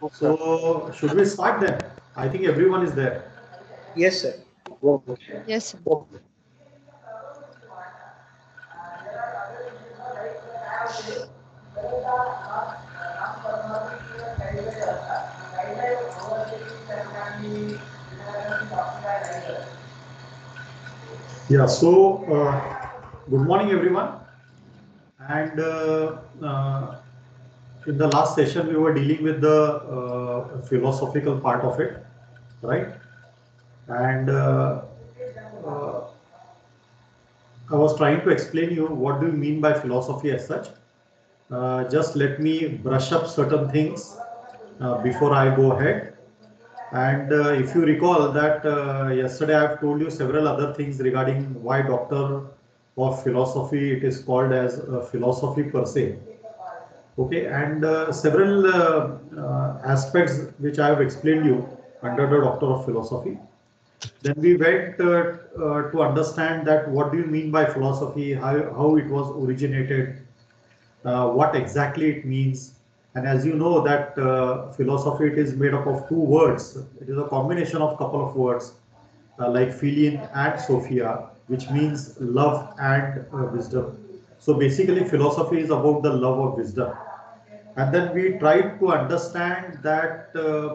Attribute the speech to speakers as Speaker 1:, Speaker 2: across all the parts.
Speaker 1: So should we start then? I think everyone is there.
Speaker 2: Yes, sir.
Speaker 3: Yes, sir.
Speaker 1: Yeah, so good morning everyone. And in the last session, we were dealing with the philosophical part of it, right? And uh, I was trying to explain you what do you mean by philosophy as such. Just let me brush up certain things before I go ahead. And if you recall that yesterday I've told you several other things regarding why Doctor of Philosophy it is called as philosophy per se. Okay, and several aspects which I have explained you under the Doctor of Philosophy. Then we went to understand that what do you mean by philosophy, how it was originated, what exactly it means. And as you know that philosophy it is made up of two words. It is a combination of couple of words like philin and sophia, which means love and wisdom. So basically philosophy is about the love of wisdom. And then we tried to understand that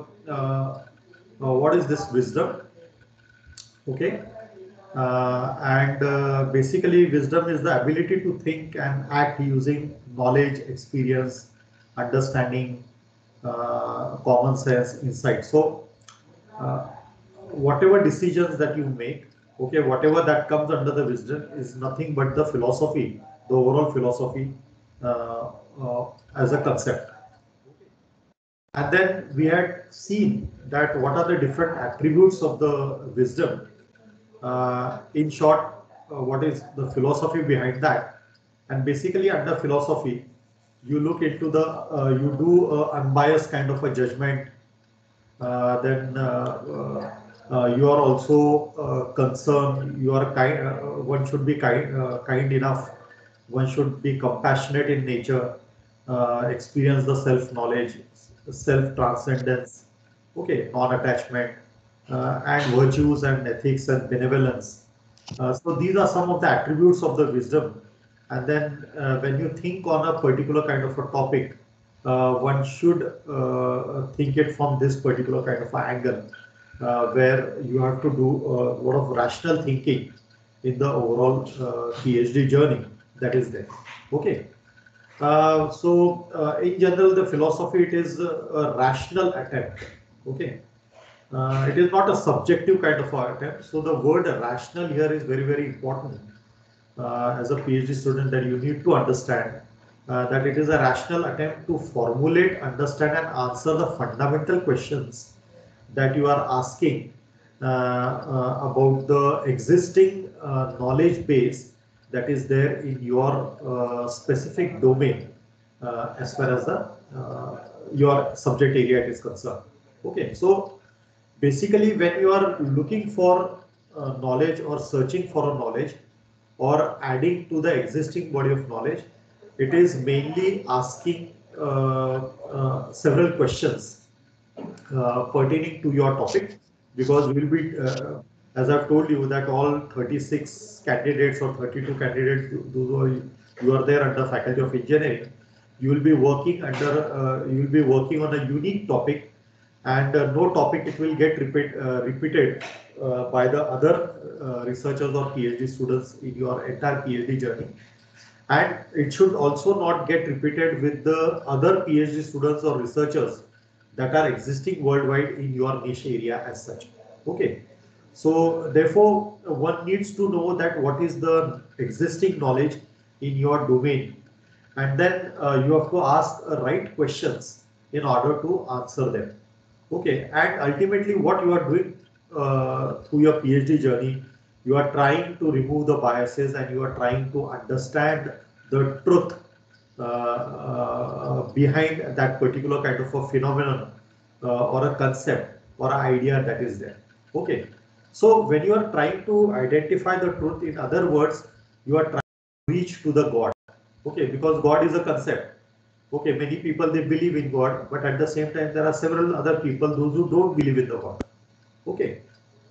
Speaker 1: what is this wisdom. Okay, and basically wisdom is the ability to think and act using knowledge, experience, understanding, common sense, insight. So uh, whatever decisions that you make, okay, whatever that comes under the wisdom is nothing but the philosophy, the overall philosophy as a concept. And then we had seen that what are the different attributes of the wisdom. In short, what is the philosophy behind that? And basically, under philosophy, you look into the, you do unbiased kind of a judgment. Then you are also concerned. You are kind. One should be kind enough. One should be compassionate in nature. Experience the self knowledge, self transcendence. Okay, non attachment, and virtues and ethics and benevolence. So these are some of the attributes of the wisdom. And then when you think on a particular kind of a topic, one should think it from this particular kind of angle, where you have to do a lot of rational thinking in the overall PhD journey that is there. Okay. In general, the philosophy it is a rational attempt. Okay. It is not a subjective kind of attempt. So the word rational here is very, very important as a PhD student, that you need to understand that it is a rational attempt to formulate, understand and answer the fundamental questions that you are asking about the existing knowledge base that is there in your specific domain as far as the your subject area is concerned. Okay, so basically when you are looking for knowledge or searching for a knowledge or adding to the existing body of knowledge, it is mainly asking several questions pertaining to your topic, because we will be, as I've told you, that all 36 candidates or 32 candidates, you are there under Faculty of Engineering, you will be working under, you will be working on a unique topic, and no topic it will get repeated by the other researchers or PhD students in your entire PhD journey. And it should also not get repeated with the other PhD students or researchers that are existing worldwide in your niche area as such. Okay. So therefore, one needs to know that what is the existing knowledge in your domain, and then you have to ask right questions in order to answer them. Okay, and ultimately what you are doing through your PhD journey, you are trying to remove the biases and you are trying to understand the truth behind that particular kind of a phenomenon or a concept or an idea that is there. Okay, so when you are trying to identify the truth, in other words, you are trying to reach to the God. Okay, because God is a concept. Okay, many people, they believe in God, but at the same time there are several other people, those who don't believe in the God. Okay,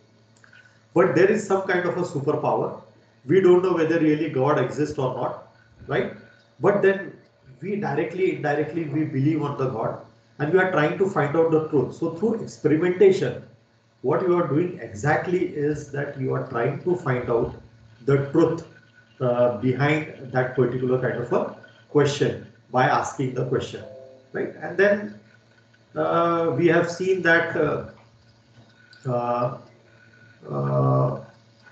Speaker 1: but there is some kind of a superpower. We don't know whether really God exists or not, right? But then we directly, indirectly, we believe on the God, and we are trying to find out the truth. So through experimentation, what you are doing exactly is that you are trying to find out the truth behind that particular kind of a question by asking the question, right? And then we have seen that uh, uh,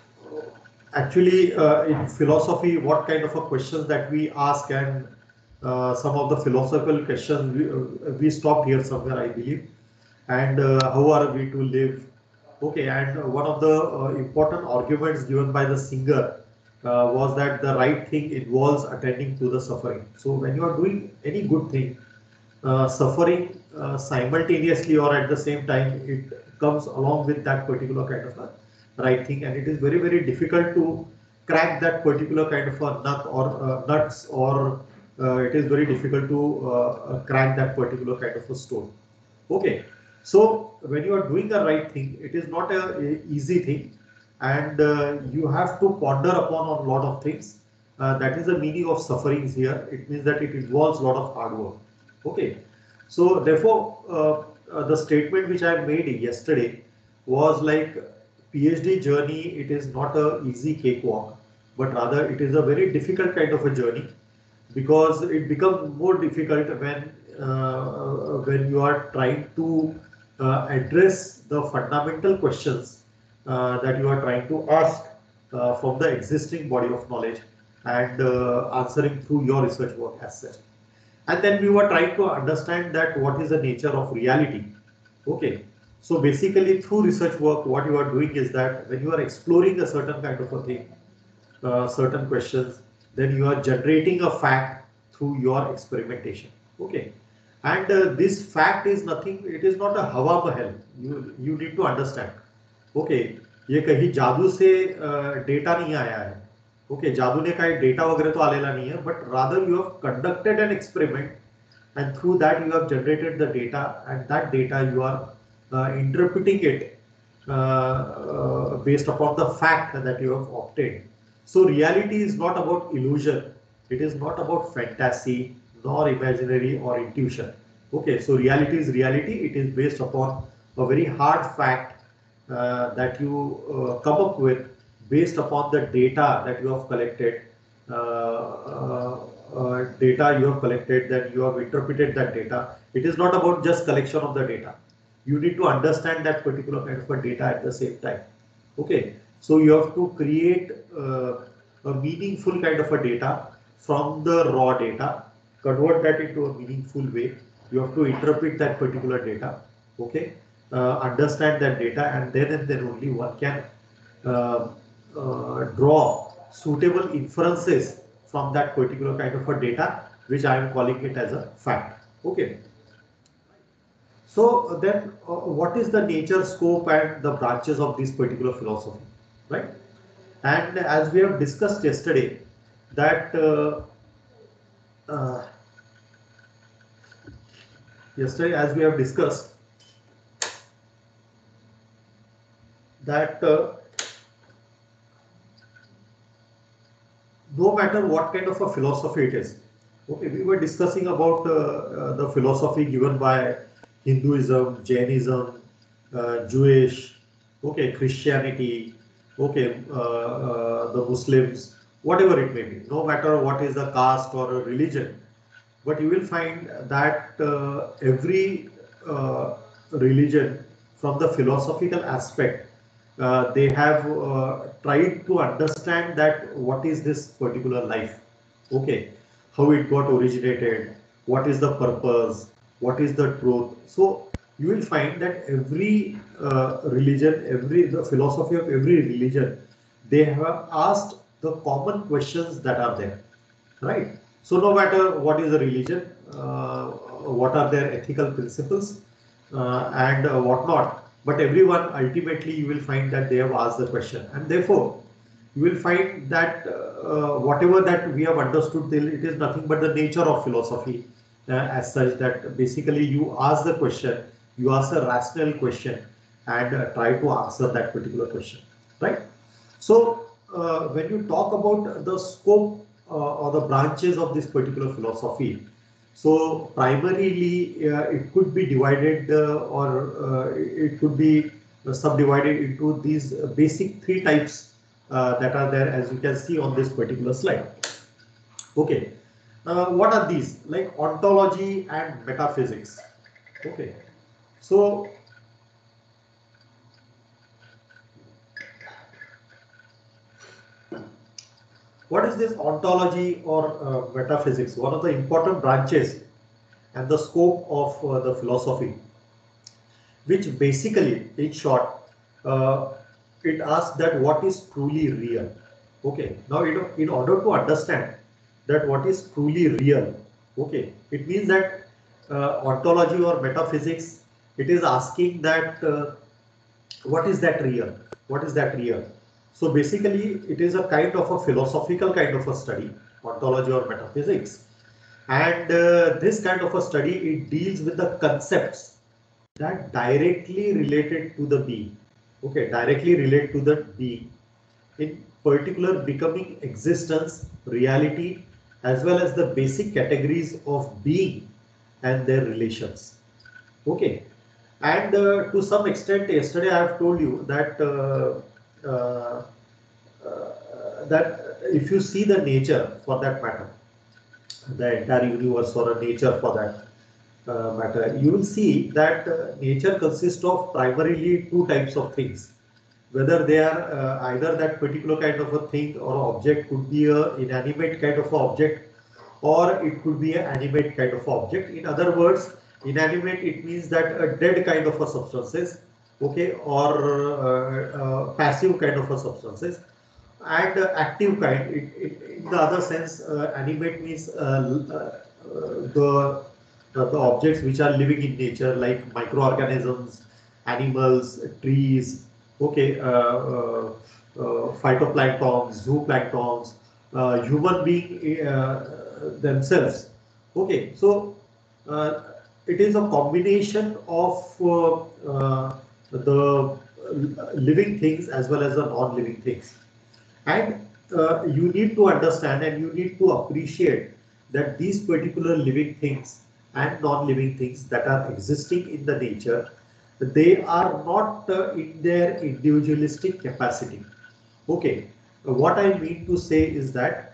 Speaker 1: actually in philosophy, what kind of a questions that we ask, and some of the philosophical questions we stopped here somewhere, I believe. And how are we to live? Okay, and one of the important arguments given by the singer was that the right thing involves attending to the suffering. So when you are doing any good thing, suffering simultaneously or at the same time, it comes along with that particular kind of a right thing, and it is very, very difficult to crack that particular kind of a nut or nuts, or it is very difficult to crack that particular kind of a stone. Okay, so when you are doing the right thing, it is not a easy thing, and you have to ponder upon a lot of things. That is the meaning of sufferings here. It means that it involves a lot of hard work. Okay, so therefore, the statement which I made yesterday was like PhD journey. It is not a easy cakewalk, but rather it is a very difficult kind of a journey, because it becomes more difficult when you are trying to address the fundamental questions that you are trying to ask from the existing body of knowledge, and answering through your research work as such. And then we were trying to understand that what is the nature of reality. Okay, so basically through research work, what you are doing is that when you are exploring a certain kind of a thing, certain questions, then you are generating a fact through your experimentation. Okay, and this fact is nothing, it is not a hawa mahal. You need to understand. Okay, ये कहीं जादू से data नहीं आया है. Okay, जादू ने काही डेटा वगैरह तो आलेला नाही आहे, but rather you have conducted an experiment, and through that you have generated the data, and that data you are interpreting it based upon the fact that you have obtained. So reality is not about illusion, it is not about fantasy, nor imaginary or intuition. Okay, so reality is reality, it is based upon a very hard fact that you come up with based upon the data that you have collected, data you have collected, then you have interpreted that data. It is not about just collection of the data. You need to understand that particular kind of a data at the same time. Okay, so you have to create a meaningful kind of a data from the raw data, convert that into a meaningful way. You have to interpret that particular data. Okay, understand that data, and then only one can draw suitable inferences from that particular kind of a data, which I am calling it as a fact. Okay. So then what is the nature, scope, and the branches of this particular philosophy, right? And as we have discussed yesterday, that as we have discussed that no matter what kind of a philosophy it is, okay, we were discussing about the philosophy given by Hinduism, Jainism, Jewish, okay, Christianity, okay, the Muslims, whatever it may be, no matter what is the caste or a religion, but you will find that every religion, from the philosophical aspect, they have tried to understand that what is this particular life, okay, how it got originated, what is the purpose, what is the truth. So you will find that every religion, the philosophy of every religion, they have asked the common questions that are there, right? So no matter what is the religion, what are their ethical principles, and whatnot, but everyone ultimately you will find that they have asked the question, and therefore you will find that whatever that we have understood till, it is nothing but the nature of philosophy, as such that basically you ask the question, you ask a rational question and try to answer that particular question, right? So when you talk about the scope or the branches of this particular philosophy, so primarily it could be divided or it could be subdivided into these basic three types that are there, as you can see on this particular slide. Okay, what are these? Like ontology and metaphysics. Okay, so what is this ontology or metaphysics? One of the important branches and the scope of the philosophy, which basically, in short, it asks that what is truly real. Okay, now in order to understand that what is truly real, okay, it means that ontology or metaphysics, it is asking that what is that real? What is that real? So basically, it is a kind of a philosophical kind of a study, ontology or metaphysics. And this kind of a study, it deals with the concepts that directly related to the being. Okay, directly relate to the being. In particular, becoming existence, reality, as well as the basic categories of being and their relations. Okay, and to some extent, yesterday I have told you that uh, that if you see the nature for that matter, the entire universe or a nature for that matter, you will see that nature consists of primarily two types of things. Whether they are either that particular kind of a thing or object could be a inanimate kind of a object, or it could be an animate kind of object. In other words, inanimate, it means that a dead kind of a substances, okay, or passive kind of a substances, and active kind. In the other sense, animate means the objects which are living in nature, like microorganisms, animals, trees, okay, phytoplanktons, zooplanktons, human being themselves. Okay, so it is a combination of the living things as well as the non-living things. And you need to understand and you need to appreciate that these particular living things and non-living things that are existing in the nature, they are not in their individualistic capacity. Okay, what I mean to say is that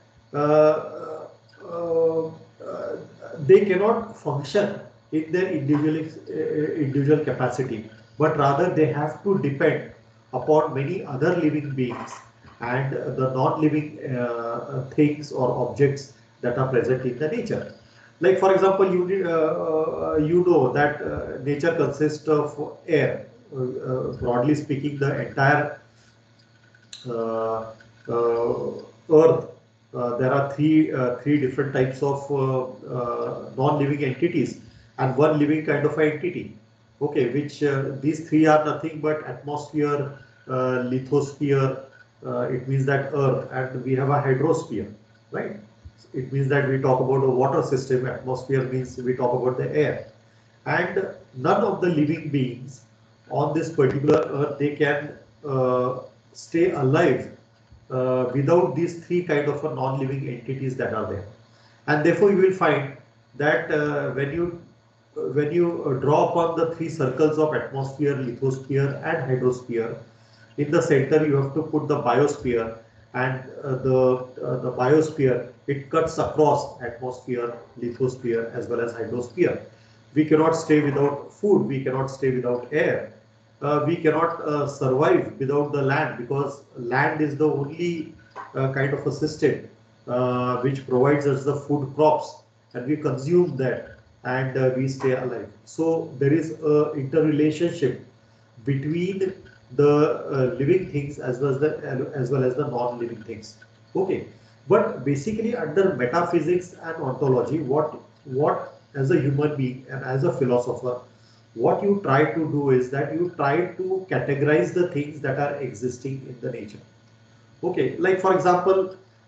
Speaker 1: uh, they cannot function in their individual capacity, but rather they have to depend upon many other living beings and the non-living things or objects that are present in the nature. Like for example, you know that nature consists of air. Broadly speaking, the entire uh, Earth, there are three different types of non-living entities and one living kind of entity. Okay, which these three are nothing but atmosphere, lithosphere. It means that Earth, and we have a hydrosphere, right? It means that we talk about a water system. Atmosphere means we talk about the air, and none of the living beings on this particular Earth, they can stay alive without these three kind of a non-living entities that are there. And therefore you will find that when you draw upon the three circles of atmosphere, lithosphere and hydrosphere, in the center you have to put the biosphere, and the biosphere, it cuts across atmosphere, lithosphere as well as hydrosphere. We cannot stay without food, we cannot stay without air, we cannot survive without the land, because land is the only kind of a system which provides us the food crops, and we consume that, and we stay alive. So there is a interrelationship between the living things as well as the non-living things. Okay, but basically under metaphysics and ontology, what as a human being and as a philosopher, what you try to do is that you try to categorize the things that are existing in the nature. Okay, like for example,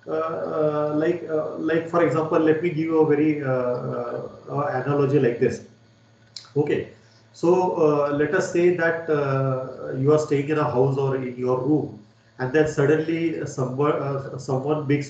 Speaker 1: like for example, let me give you a very analogy like this. Okay, so let us say that you are staying in a house or in your room, and then suddenly someone brings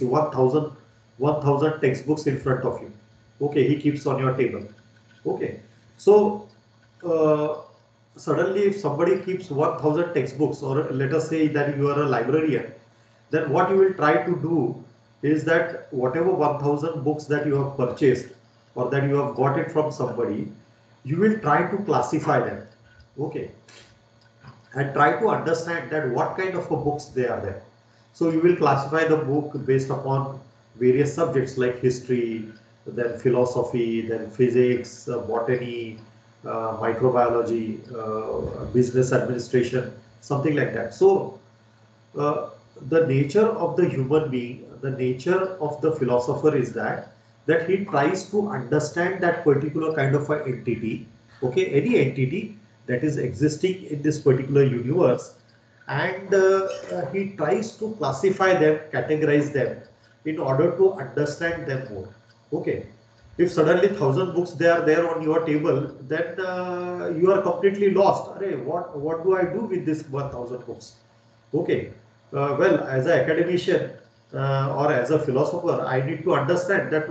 Speaker 1: 1,000 textbooks in front of you. Okay, he keeps on your table. Okay, so uh, suddenly if somebody keeps 1,000 textbooks, or let us say that you are a librarian, then what you will try to do is that whatever 1,000 books that you have purchased or that you have got it from somebody, you will try to classify them. Okay, and try to understand that what kind of a books they are there. So you will classify the book based upon various subjects like history, then philosophy, then physics, botany, microbiology, business administration, something like that. So uh, the nature of the human being, the nature of the philosopher is that he tries to understand that particular kind of an entity, okay, any entity that is existing in this particular universe, and he tries to classify them, categorize them in order to understand them more. Okay, if suddenly 1,000 books they are there on your table, then you are completely lost. Array, what do I do with this 1,000 books? Okay, well, as an academician or as a philosopher, I need to understand that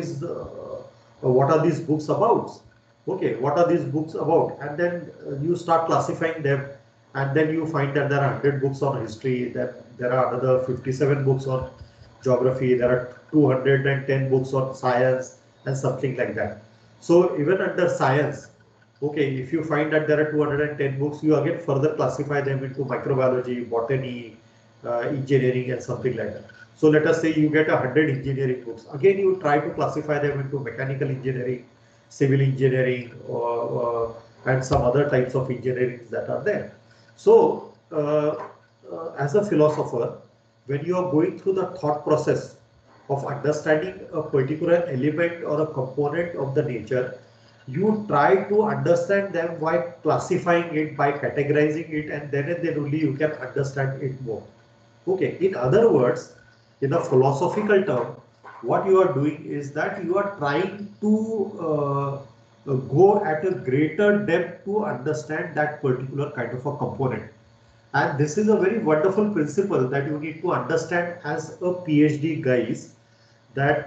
Speaker 1: what are these books about? Okay, what are these books about? And then you start classifying them, and then you find that there are 100 books on history, that there are another 57 books on geography, there are 210 books on science, and something like that. So even under science, okay, if you find that there are 210 books, you again further classify them into microbiology, botany, engineering, and something like that. So let us say you get 100 engineering books. Again, you try to classify them into mechanical engineering, civil engineering, and some other types of engineering that are there. So, as a philosopher, when you are going through the thought process of understanding a particular element or a component of the nature, you try to understand them by classifying it, by categorizing it, and then only you can understand it more. Okay, in other words, in a philosophical term, what you are doing is that you are trying to go at a greater depth to understand that particular kind of a component. And this is a very wonderful principle that you need to understand as a PhD guys, that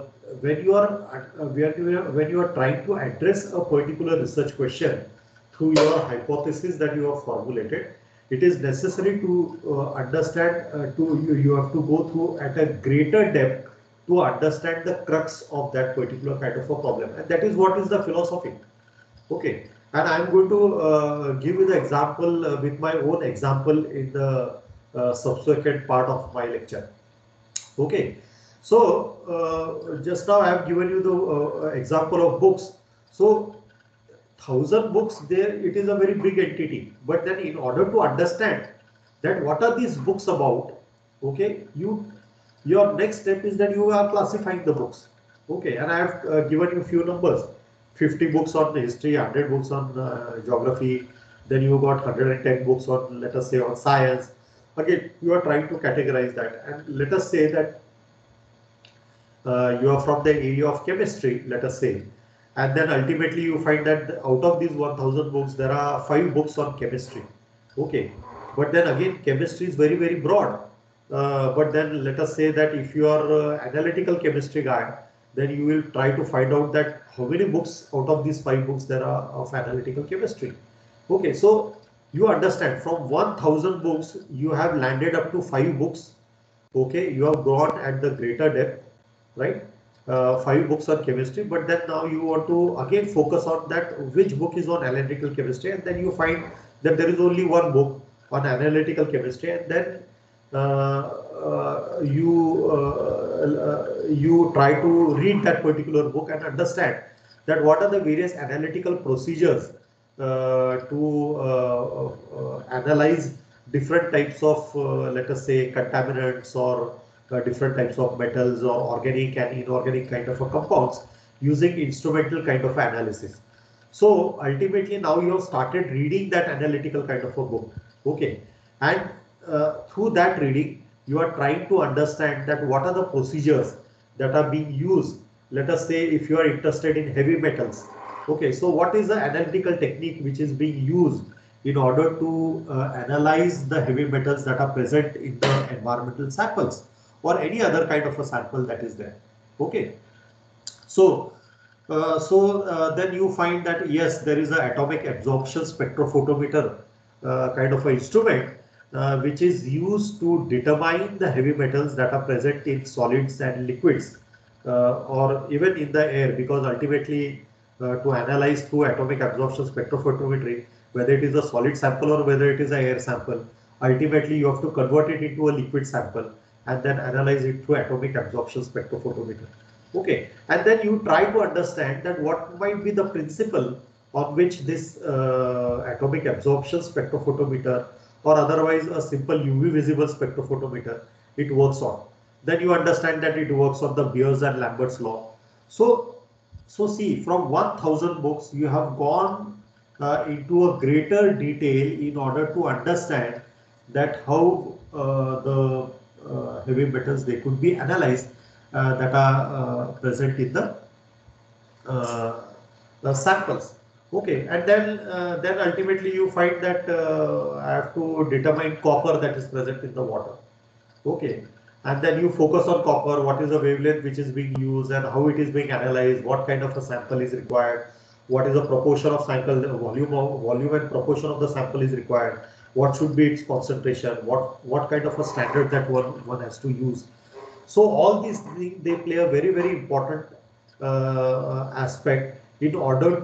Speaker 1: when you are trying to address a particular research question through your hypothesis that you have formulated, it is necessary to understand you have to go through at a greater depth to understand the crux of that particular kind of a problem, and that is what is the philosophy. Okay, and I'm going to give you the example with my own example in the subsequent part of my lecture. Okay, so just now I have given you the example of books. So 1,000 books there, it is a very big entity. But then in order to understand that what are these books about, okay, your next step is that you are classifying the books. Okay, and I have given you a few numbers. 50 books on history, 100 books on geography, then you got 110 books on, let us say, on science. Again, you are trying to categorize that, and let us say that you are from the area of chemistry, let us say, and then ultimately you find that out of these 1,000 books, there are 5 books on chemistry. Okay, but then again, chemistry is very, very broad. But then let us say that if you are analytical chemistry guy, then you will try to find out that how many books out of these 5 books there are of analytical chemistry. Okay, so you understand from 1,000 books, you have landed up to 5 books. Okay, you have gone at the greater depth, right? 5 books on chemistry, but then now you want to again focus on that which book is on analytical chemistry, and then you find that there is only one book on analytical chemistry, and then you try to read that particular book and understand that what are the various analytical procedures to analyze different types of, let us say, contaminants or different types of metals or organic and inorganic kind of a compounds using instrumental kind of analysis. So ultimately now you have started reading that analytical kind of a book. Okay, and through that reading you are trying to understand that what are the procedures that are being used. Let us say if you are interested in heavy metals. Okay, so what is the analytical technique which is being used in order to analyze the heavy metals that are present in the environmental samples or any other kind of a sample that is there. Okay, so then you find that yes, there is an atomic absorption spectrophotometer kind of an instrument which is used to determine the heavy metals that are present in solids and liquids or even in the air, because ultimately to analyze through atomic absorption spectrophotometry, whether it is a solid sample or whether it is an air sample, ultimately you have to convert it into a liquid sample and then analyze it through atomic absorption spectrophotometer. Okay, and then you try to understand that what might be the principle on which this atomic absorption spectrophotometer or otherwise a simple UV visible spectrophotometer it works on. Then you understand that it works on the Beers and Lambert's law. So see, from 1000 books you have gone into a greater detail in order to understand that how the heavy metals they could be analyzed that are present in the samples. Okay, and then ultimately you find that I have to determine copper that is present in the water. Okay, and then you focus on copper, what is the wavelength which is being used and how it is being analyzed, what kind of a sample is required, what is the proportion of sample volume and proportion of the sample is required, what should be its concentration, what kind of a standard that one has to use. So all these things they play a very important aspect in order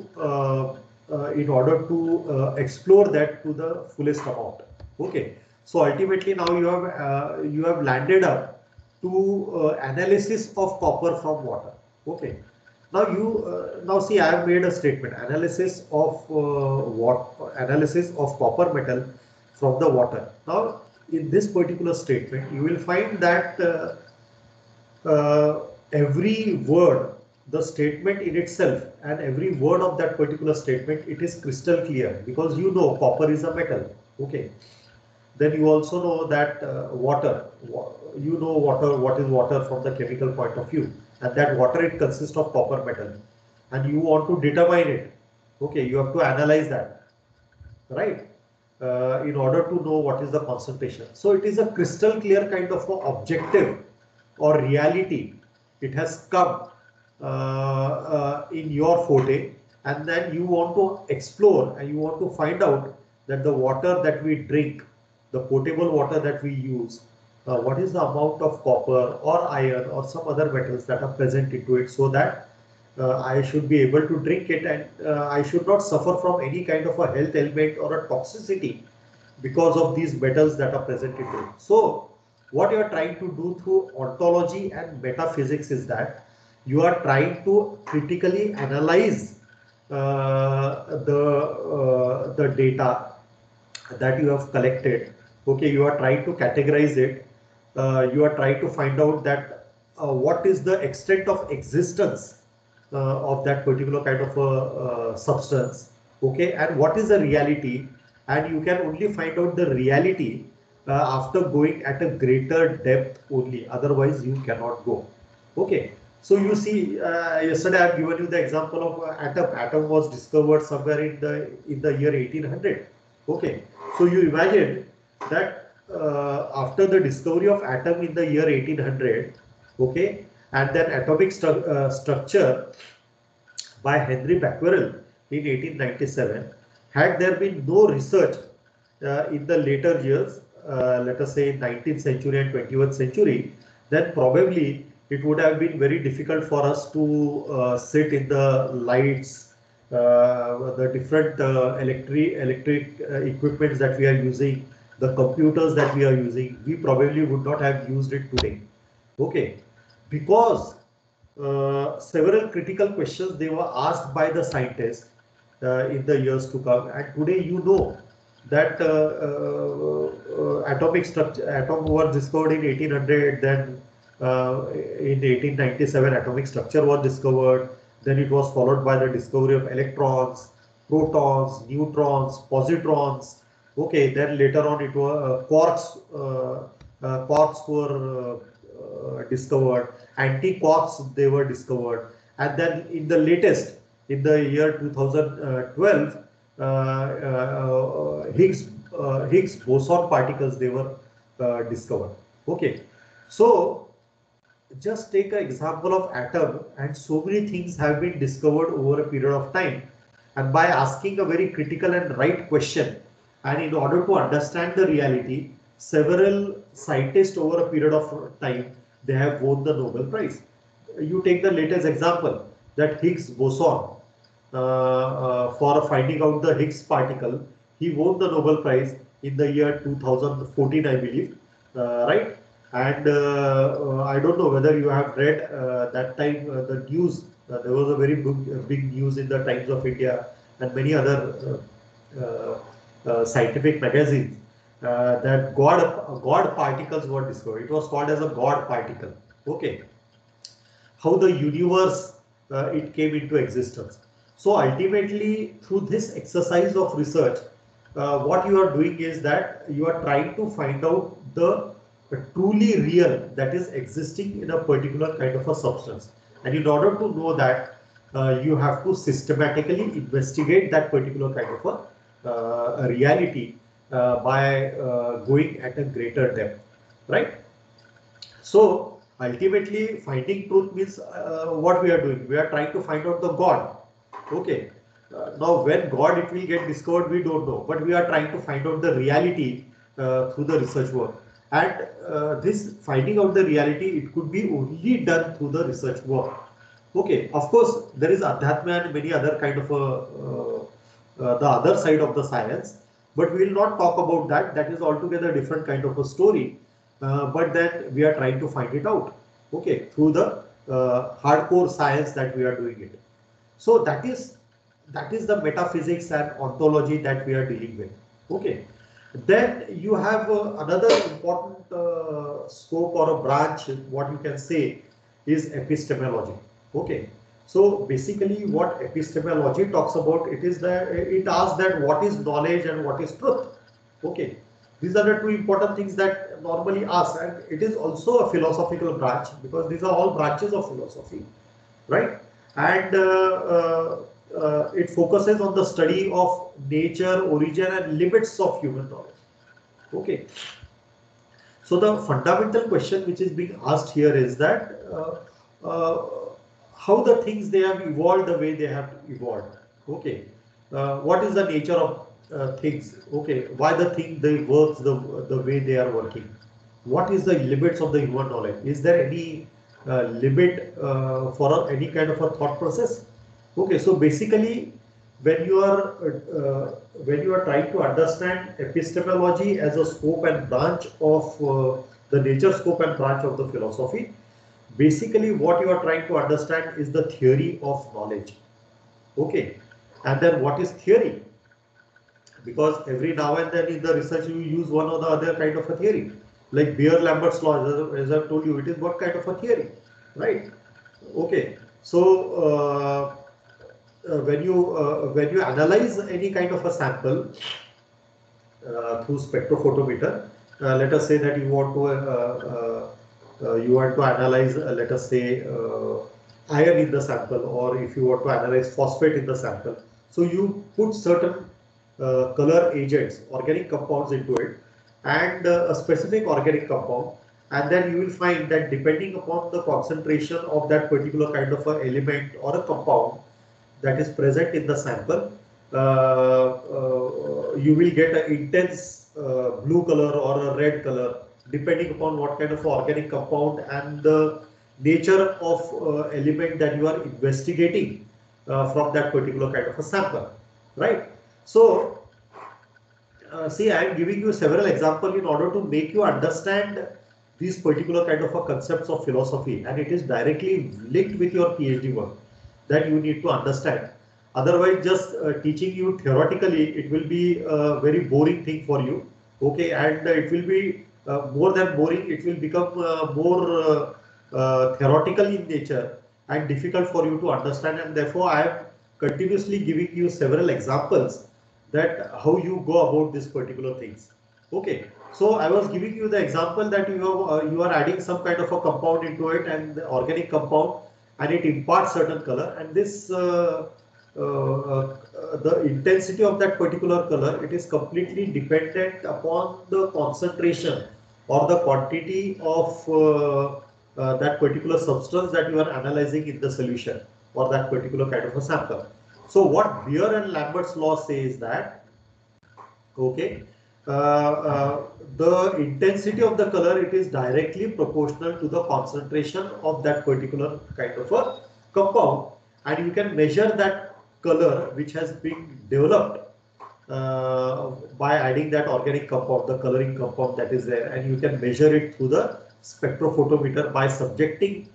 Speaker 1: to explore that to the fullest amount. Okay, so ultimately now you have landed up to analysis of copper from water. Okay, now now see, I have made a statement, analysis of analysis of copper metal from the water. Now in this particular statement you will find that every word, the statement in itself and every word of that particular statement, it is crystal clear, because you know copper is a metal. Okay, then you also know that water, you know water, what is water from the chemical point of view, and that water it consists of copper metal, and you want to determine it. Okay, you have to analyze that, right, in order to know what is the concentration. So it is a crystal clear kind of objective or reality. It has come in your forte, and then you want to explore and you want to find out that the water that we drink, the potable water that we use, what is the amount of copper or iron or some other metals that are present into it, so that I should be able to drink it and I should not suffer from any kind of a health ailment or a toxicity because of these metals that are present into it. So what you are trying to do through ontology and metaphysics is that you are trying to critically analyze the data that you have collected. Okay, you are trying to categorize it. You are trying to find out that what is the extent of existence of that particular kind of a substance. Okay, and what is the reality, and you can only find out the reality after going at a greater depth only, otherwise you cannot go. Okay, so you see, yesterday I have given you the example of atom. Atom was discovered somewhere in the year 1800. Okay, so you imagine that after the discovery of atom in the year 1800, okay, and then atomic structure by Henry Becquerel in 1897, had there been no research in the later years, let us say in 19th century and 21st century, then probably it would have been very difficult for us to sit in the lights, the different electric equipments that we are using, the computers that we are using. We probably would not have used it today. Okay, because several critical questions they were asked by the scientists in the years to come, and today you know that atomic structure, atom was discovered in 1800, then in 1897 atomic structure was discovered, then it was followed by the discovery of electrons, protons, neutrons, positrons. Okay, then later on it was quarks quartz were discovered, anti-quartz they were discovered, and then in the latest, in the year 2012, Higgs boson particles they were discovered. Okay, so just take an example of atom, and so many things have been discovered over a period of time, and by asking a very critical and right question, and in order to understand the reality, several scientists over a period of time, they have won the Nobel Prize. You take the latest example, that Higgs boson, for finding out the Higgs particle, he won the Nobel Prize in the year 2014, I believe, right? And I don't know whether you have read that time the news. There was a very big news in the Times of India and many other scientific magazines that God particles were discovered. It was called as a God particle. Okay, how the universe it came into existence. So ultimately, through this exercise of research, what you are doing is that you are trying to find out the truly real that is existing in a particular kind of a substance. And in order to know that, you have to systematically investigate that particular kind of a reality by going at a greater depth, right? So ultimately, finding truth means what we are doing. We are trying to find out the God. Okay. Now, when God it will get discovered, we don't know. But we are trying to find out the reality through the research work. And this finding out the reality, it could be only done through the research work. Okay. Of course, there is Adhyatma and many other kind of the other side of the science. But we will not talk about that. That is altogether different kind of a story. But then we are trying to find it out, okay, through the hardcore science that we are doing it. So that is the metaphysics and ontology that we are dealing with. Okay, then you have another important scope or a branch, what you can say is epistemology. Okay, so basically what epistemology talks about, it is that it asks that what is knowledge and what is truth. Okay, these are the two important things that normally ask, and it is also a philosophical branch because these are all branches of philosophy, right? And it focuses on the study of nature, origin, and limits of human knowledge. Okay. So the fundamental question which is being asked here is that how the things they have evolved the way they have evolved. Okay. What is the nature of things? Okay. Why the thing they works the way they are working? What is the limits of the human knowledge? Is there any limit for any kind of a thought process? Okay, so basically, when you are trying to understand epistemology as a scope and branch of the nature, scope and branch of the philosophy, basically what you are trying to understand is the theory of knowledge. Okay, and then what is theory? Because every now and then in the research you use one or the other kind of a theory, like Beer-Lambert's law, as I've told you, it is what kind of a theory, right? Okay, so when you analyze any kind of a sample through spectrophotometer, let us say that you want to analyze, let us say, iron in the sample, or if you want to analyze phosphate in the sample. So you put certain color agents, organic compounds into it, and a specific organic compound, and then you will find that depending upon the concentration of that particular kind of a element or a compound that is present in the sample, you will get an intense blue color or a red color depending upon what kind of organic compound and the nature of element that you are investigating from that particular kind of a sample, right? So see, I am giving you several examples in order to make you understand these particular kind of a concepts of philosophy, and it is directly linked with your PhD work that you need to understand. Otherwise, just teaching you theoretically, it will be a very boring thing for you. Okay, and it will be more than boring. It will become more theoretical in nature and difficult for you to understand. And therefore, I am continuously giving you several examples that how you go about these particular things. Okay, so I was giving you the example that you are adding some kind of a compound into it, and the organic compound, and it imparts certain color, and this the intensity of that particular color, it is completely dependent upon the concentration or the quantity of that particular substance that you are analyzing in the solution or that particular kind of a sample. So what Beer and Lambert's law says that, okay, the intensity of the color, it is directly proportional to the concentration of that particular kind of a compound, and you can measure that color which has been developed by adding that organic compound, the coloring compound that is there, and you can measure it through the spectrophotometer by subjecting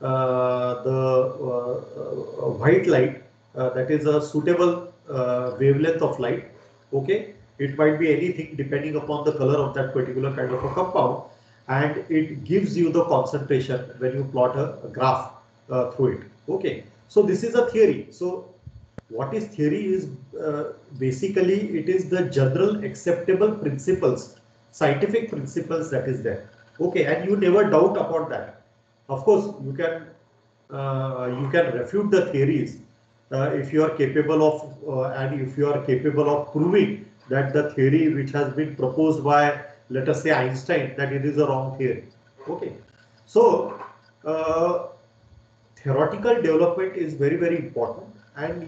Speaker 1: the white light, that is a suitable wavelength of light. Okay, it might be anything depending upon the color of that particular kind of a compound, and it gives you the concentration when you plot a graph through it. Okay, so this is a theory. So what is theory is basically it is the general acceptable principles, scientific principles that is there. Okay, and you never doubt about that. Of course, you can refute the theories if you are capable of and if you are capable of proving that the theory which has been proposed by, let us say, Einstein, that it is a wrong theory. Okay, so theoretical development is very, very important, and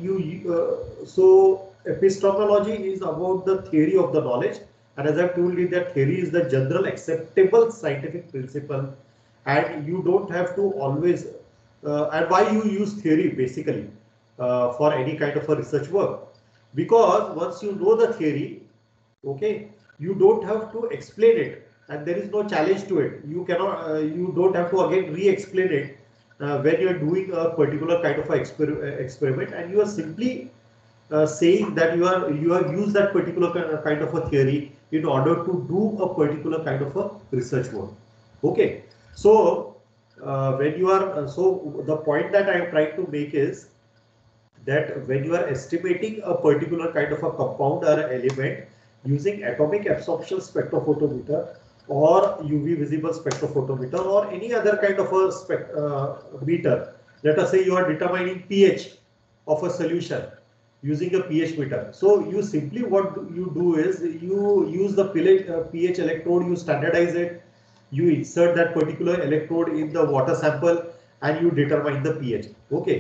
Speaker 1: so epistemology is about the theory of the knowledge, and as I've told you, that theory is the general acceptable scientific principle, and you don't have to always and why you use theory basically for any kind of a research work, because once you know the theory, okay, you don't have to explain it, and there is no challenge to it. You cannot you don't have to again re-explain it when you are doing a particular kind of a experiment, and you are simply saying that you have used that particular kind of a theory in order to do a particular kind of a research work. Okay, so when you are so the point that I am trying to make is that when you are estimating a particular kind of a compound or element using atomic absorption spectrophotometer or UV visible spectrophotometer or any other kind of a meter, let us say you are determining pH of a solution using a pH meter. So you simply, what you do is you use the pH electrode, you standardize it, you insert that particular electrode in the water sample, and you determine the pH. Okay.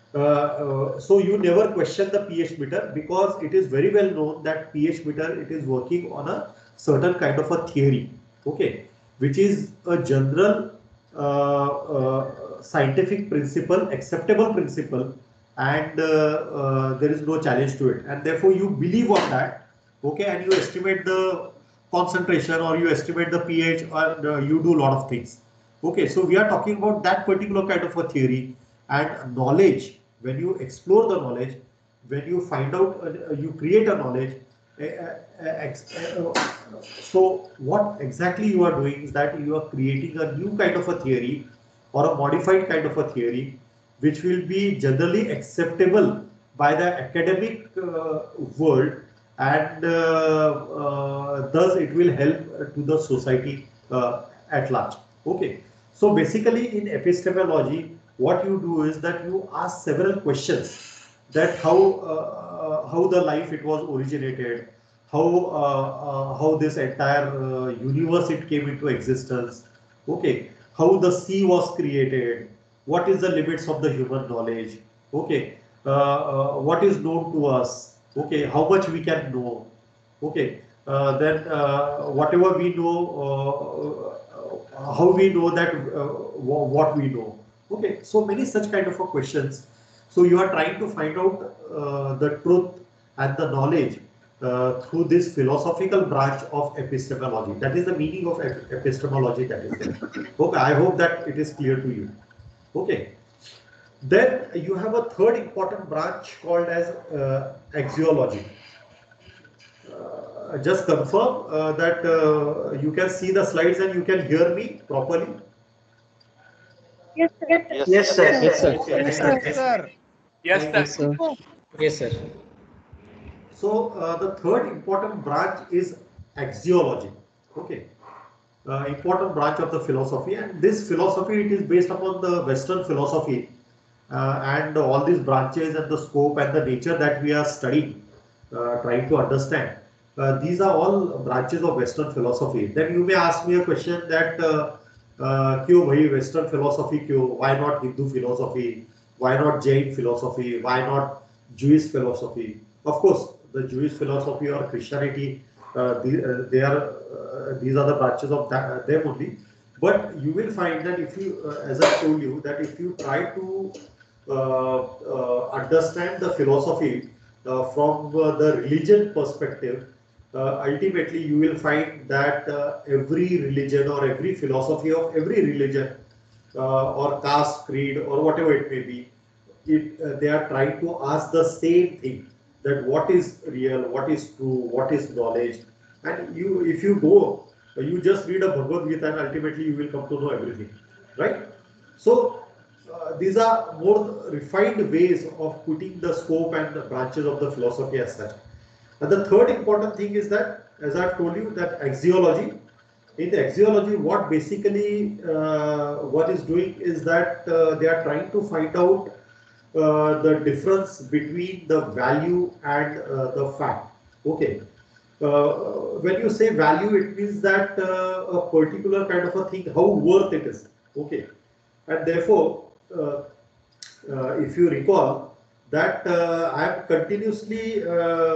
Speaker 1: So you never question the pH meter, because it is very well known that pH meter, it is working on a certain kind of a theory, okay, which is a general scientific principle, acceptable principle, and there is no challenge to it, and therefore you believe on that, okay, and you estimate the concentration or you estimate the pH, or you do a lot of things. Okay, so we are talking about that particular kind of a theory and knowledge. When you explore the knowledge, when you find out, you create a knowledge. So what exactly you are doing is that you are creating a new kind of a theory or a modified kind of a theory, which will be generally acceptable by the academic world, and thus it will help to the society at large. Okay, so basically in epistemology, what you do is that you ask several questions, that how the life it was originated, how this entire universe it came into existence, okay, how the sea was created, what is the limits of the human knowledge, okay, what is known to us, okay, how much we can know, okay, then whatever we know, how we know that what we know. Okay, so many such kind of questions. So you are trying to find out the truth and the knowledge through this philosophical branch of epistemology. That is the meaning of epistemology that is there. Okay, I hope that it is clear to you. Okay. Then you have a third important branch called as axiology. Just confirm that you can see the slides and you can hear me properly.
Speaker 3: Yes, sir.
Speaker 2: Yes, sir.
Speaker 3: Yes, sir.
Speaker 4: Yes, sir.
Speaker 3: Yes, sir.
Speaker 2: Yes, sir.
Speaker 1: So the third important branch is axiology. Okay, important branch of the philosophy, and this philosophy, it is based upon the Western philosophy, and all these branches and the scope and the nature that we are studying, trying to understand. These are all branches of Western philosophy. Then you may ask me a question that क्यों भाई Western philosophy क्यों? Why not Hindu philosophy? Why not Jain philosophy? Why not Jewish philosophy? Of course, the Jewish philosophy or Christianity, these are the branches of them only. But you will find that if you, as I told you, that if you try to understand the philosophy from the religion perspective, ultimately you will find that every religion or every philosophy of every religion or caste, creed, or whatever it may be, they are trying to ask the same thing, that what is real, what is true, what is knowledge. And you, if you go, you just read a Bhagavad Gita and ultimately you will come to know everything, right? So these are more refined ways of putting the scope and the branches of the philosophy as such. And the third important thing is that, as I've told you, that axiology. In the axiology, what basically one is doing is that they are trying to find out the difference between the value and the fact. Okay. When you say value, it means that a particular kind of a thing, how worth it is. Okay. And therefore, if you recall that I am continuously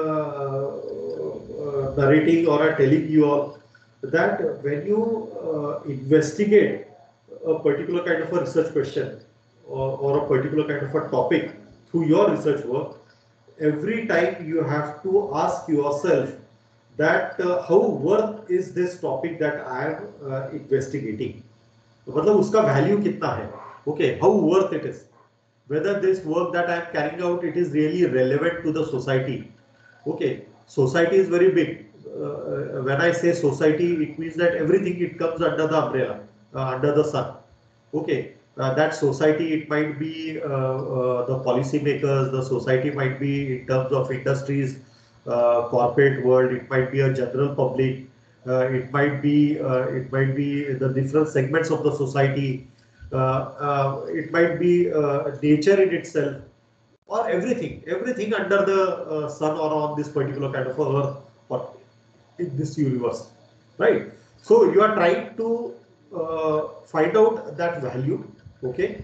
Speaker 1: narrating or telling you all that when you investigate a particular kind of a research question or a particular kind of a topic through your research work, every time you have to ask yourself that how worth is this topic that I am investigating. मतलब उसका value कितना है? Okay, how worth it is. Whether this work that I am carrying out, it is really relevant to the society. Okay, society is very big. When I say society, it means that everything, it comes under the umbrella, under the sun. Okay, that society, it might be the policy makers, the society might be in terms of industries, corporate world, it might be a general public, it might be the different segments of the society, it might be nature in itself, or everything under the sun or on this particular kind of earth or in this universe, right? So you are trying to find out that value, okay,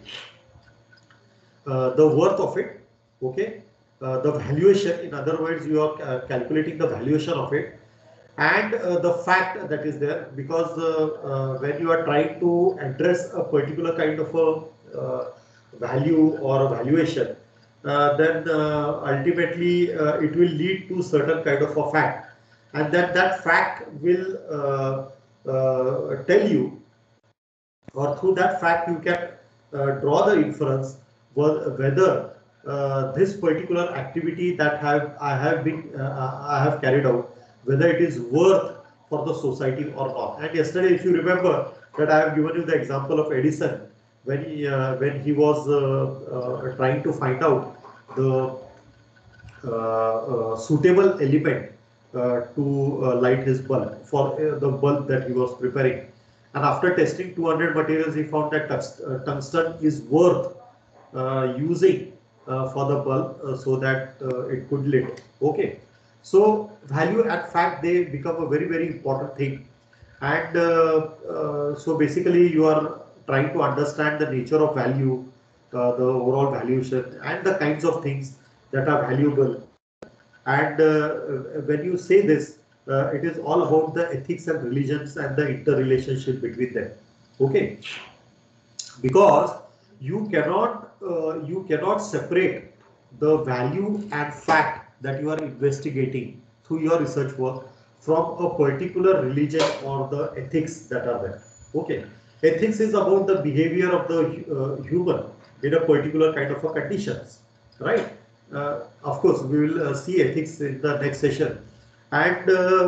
Speaker 1: the worth of it, okay, the valuation. In other words, you are calculating the valuation of it, and the fact that is there, because when you are trying to address a particular kind of a value or a valuation, then ultimately it will lead to certain kind of a fact, and that fact will tell you, or through that fact you can draw the inference whether this particular activity that I have carried out, whether it is worth for the society or not. And yesterday, if you remember, that I have given you the example of Edison when he was trying to find out the suitable element to light his bulb, for the bulb that he was preparing. And after testing 200 materials, he found that tungsten is worth using for the bulb so that it could lit. Okay. So value and fact, they become a very important thing. And so basically you are trying to understand the nature of value, the overall valuation, and the kinds of things that are valuable. And when you say this, it is all about the ethics and religions and the interrelationship between them. Okay, because you cannot separate the value and fact that you are investigating through your research work from a particular religion or the ethics that are there. Okay, ethics is about the behavior of the human in a particular kind of a conditions, right? Of course, we will see ethics in the next session, and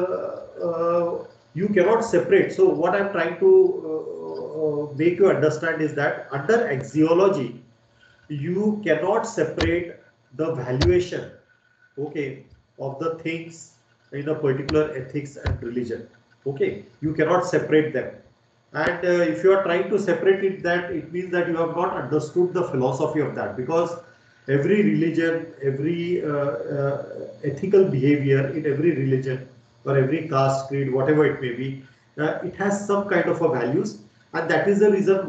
Speaker 1: you cannot separate. So what I'm trying to make you understand is that under axiology, you cannot separate the valuation, okay, of the things in a particular ethics and religion. Okay, you cannot separate them. And if you are trying to separate it, that it means that you have not understood the philosophy of that, because every religion, every ethical behavior in every religion or every caste, creed, whatever it may be, it has some kind of a values, and that is the reason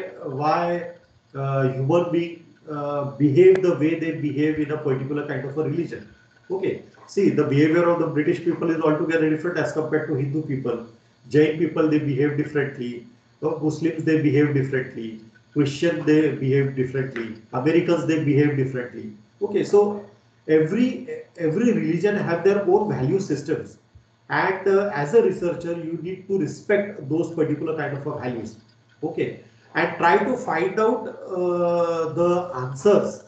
Speaker 1: why human beings behave the way they behave in a particular kind of a religion. Okay, see, the behavior of the British people is altogether different as compared to Hindu people. Jain people, they behave differently. Muslims, they behave differently. Christian, they behave differently. Americans, they behave differently. Okay, so every religion have their own value systems, and as a researcher, you need to respect those particular kind of values. Okay, and try to find out the answers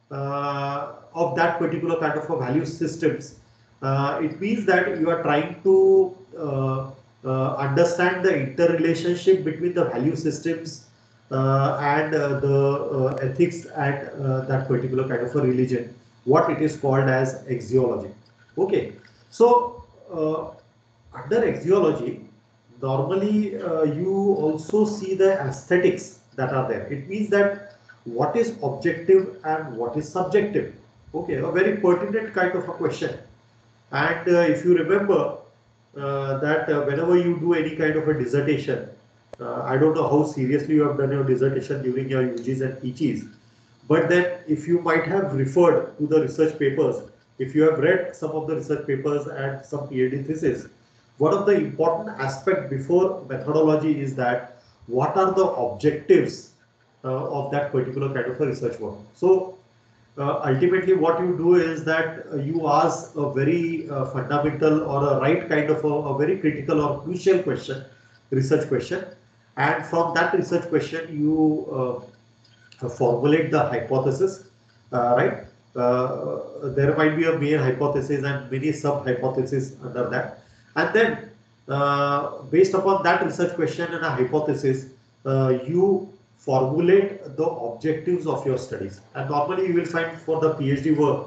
Speaker 1: of that particular kind of a value systems. It means that you are trying to understand the interrelationship between the value systems and the ethics and that particular kind of a religion, what it is called as axiology. Okay, so under axiology, normally you also see the aesthetics that are there. It means that what is objective and what is subjective. Okay, a very pertinent kind of a question. And if you remember that whenever you do any kind of a dissertation, I don't know how seriously you have done your dissertation during your UGs and PGs, but then if you might have referred to the research papers, if you have read some of the research papers and some PhD thesis, one of the important aspects before methodology is that what are the objectives of that particular kind of a research work. So ultimately what you do is that you ask a very fundamental or a right kind of a very critical or crucial question, research question, and from that research question you formulate the hypothesis, right? There might be a main hypothesis and many sub-hypotheses under that, and then based upon that research question and a hypothesis, you formulate the objectives of your studies. And normally you will find for the PhD work,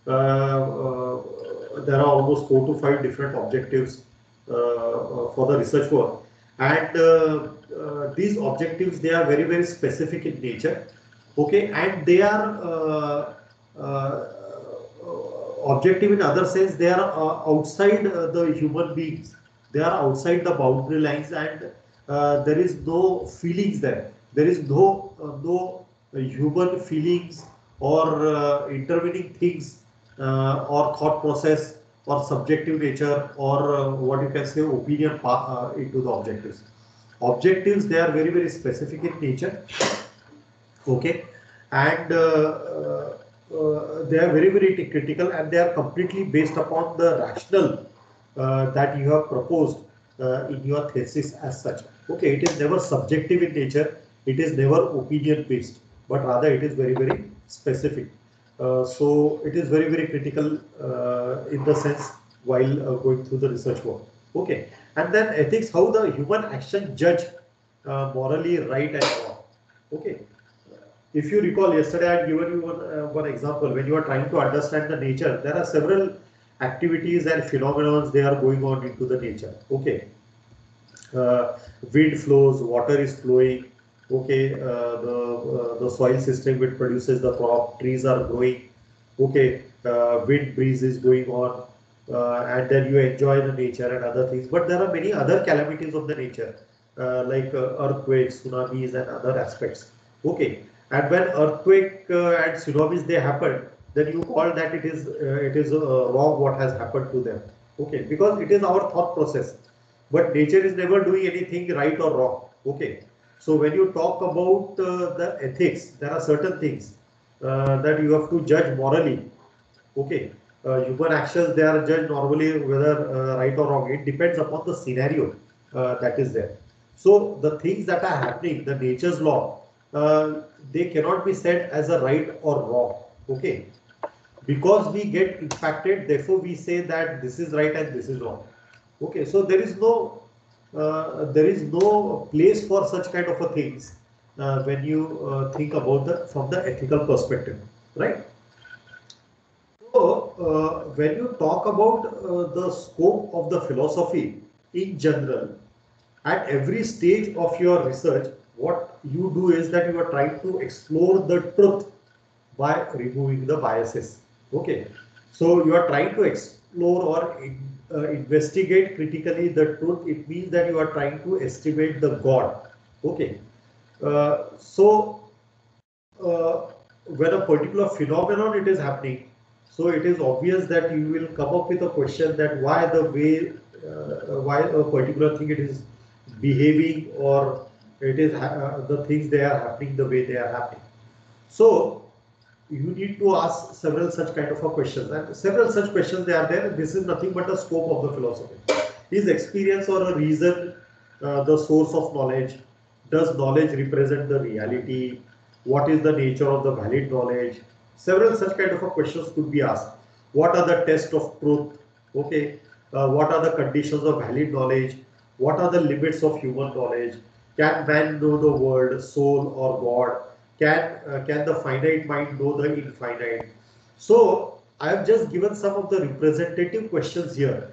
Speaker 1: there are almost 4 to 5 different objectives for the research work. And these objectives, they are very specific in nature. Okay, and they are objective in other sense. They are outside the human beings. They are outside the boundary lines, and there is no feelings there. There is no human feelings or intervening things or thought process or subjective nature or what you can say opinion into the objectives. Objectives, they are very specific in nature. Okay, and they are very critical, and they are completely based upon the rationale that you have proposed in your thesis as such. Okay, it is never subjective in nature, it is never opinion based, but rather it is very specific. So it is very critical in the sense while going through the research work. Okay, and then ethics, how the human action judge morally right and wrong. Okay, if you recall, yesterday I had given you one example. When you are trying to understand the nature, there are several activities and phenomena they are going on into the nature. Okay, wind flows, water is flowing. Okay, the soil system which produces the crop, trees are growing. Okay, wind breeze is going on, and then you enjoy the nature and other things. But there are many other calamities of the nature, like earthquakes, tsunamis, and other aspects. Okay, and when earthquake and tsunamis they happen, then you call that it is wrong what has happened to them. Okay, because it is our thought process, but nature is never doing anything right or wrong. Okay, so when you talk about the ethics, there are certain things that you have to judge morally. Okay, human actions, they are judged normally whether right or wrong. It depends upon the scenario that is there. So the things that are happening, the nature's law, they cannot be said as a right or wrong. Okay, because we get impacted, therefore we say that this is right and this is wrong. Okay, so there is no place for such kind of a things when you think about from the ethical perspective, right? So when you talk about the scope of the philosophy, in general, at every stage of your research, what you do is that you are trying to explore the truth by removing the biases. Okay, so you are trying to explore or investigate critically the truth. It means that you are trying to estimate the God. Okay, so when a particular phenomenon it is happening, so it is obvious that you will come up with a question that why the way why a particular thing it is behaving, or it is the things they are happening the way they are happening. So you need to ask several such kind of a questions, and several such questions they are there. This is nothing but a scope of the philosophy. Is experience or a reason the source of knowledge? Does knowledge represent the reality? What is the nature of the valid knowledge? Several such kind of a questions could be asked. What are the tests of truth? Okay, what are the conditions of valid knowledge? What are the limits of human knowledge? Can man know the world, soul, or God? Can the finite mind know the infinite? So I have just given some of the representative questions here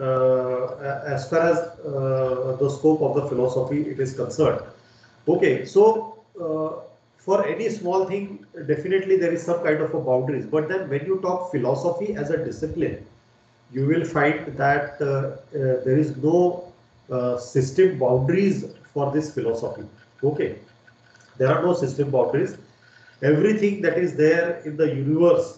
Speaker 1: as far as the scope of the philosophy it is concerned. Okay, so for any small thing, definitely there is some kind of a boundaries. But then when you talk philosophy as a discipline, you will find that there is no system boundaries for this philosophy. Okay, there are no system boundaries. Everything that is there in the universe,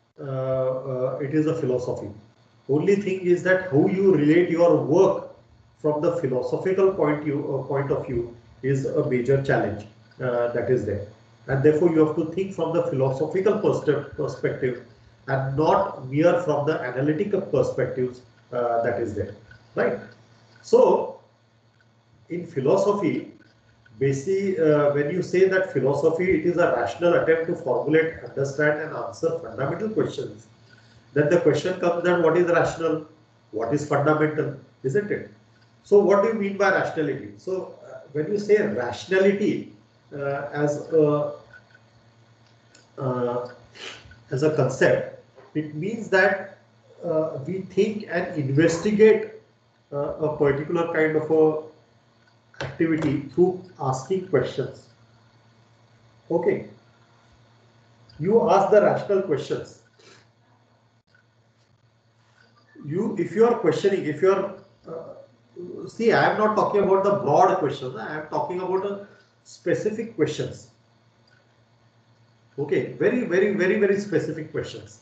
Speaker 1: it is a philosophy. Only thing is that how you relate your work from the philosophical point of view is a major challenge that is there, and therefore you have to think from the philosophical perspective and not mere from the analytical perspectives that is there, right? So in philosophy, basically, when you say that philosophy, it is a rational attempt to formulate, understand, and answer fundamental questions. Then the question comes that what is rational, what is fundamental, isn't it? So what do you mean by rationality? So when you say rationality as a concept, it means that we think and investigate a particular kind of a activity through asking questions. Okay, you ask the rational questions. If you are questioning, if you are see, I am not talking about the broad questions. I am talking about a specific questions. Okay, very specific questions.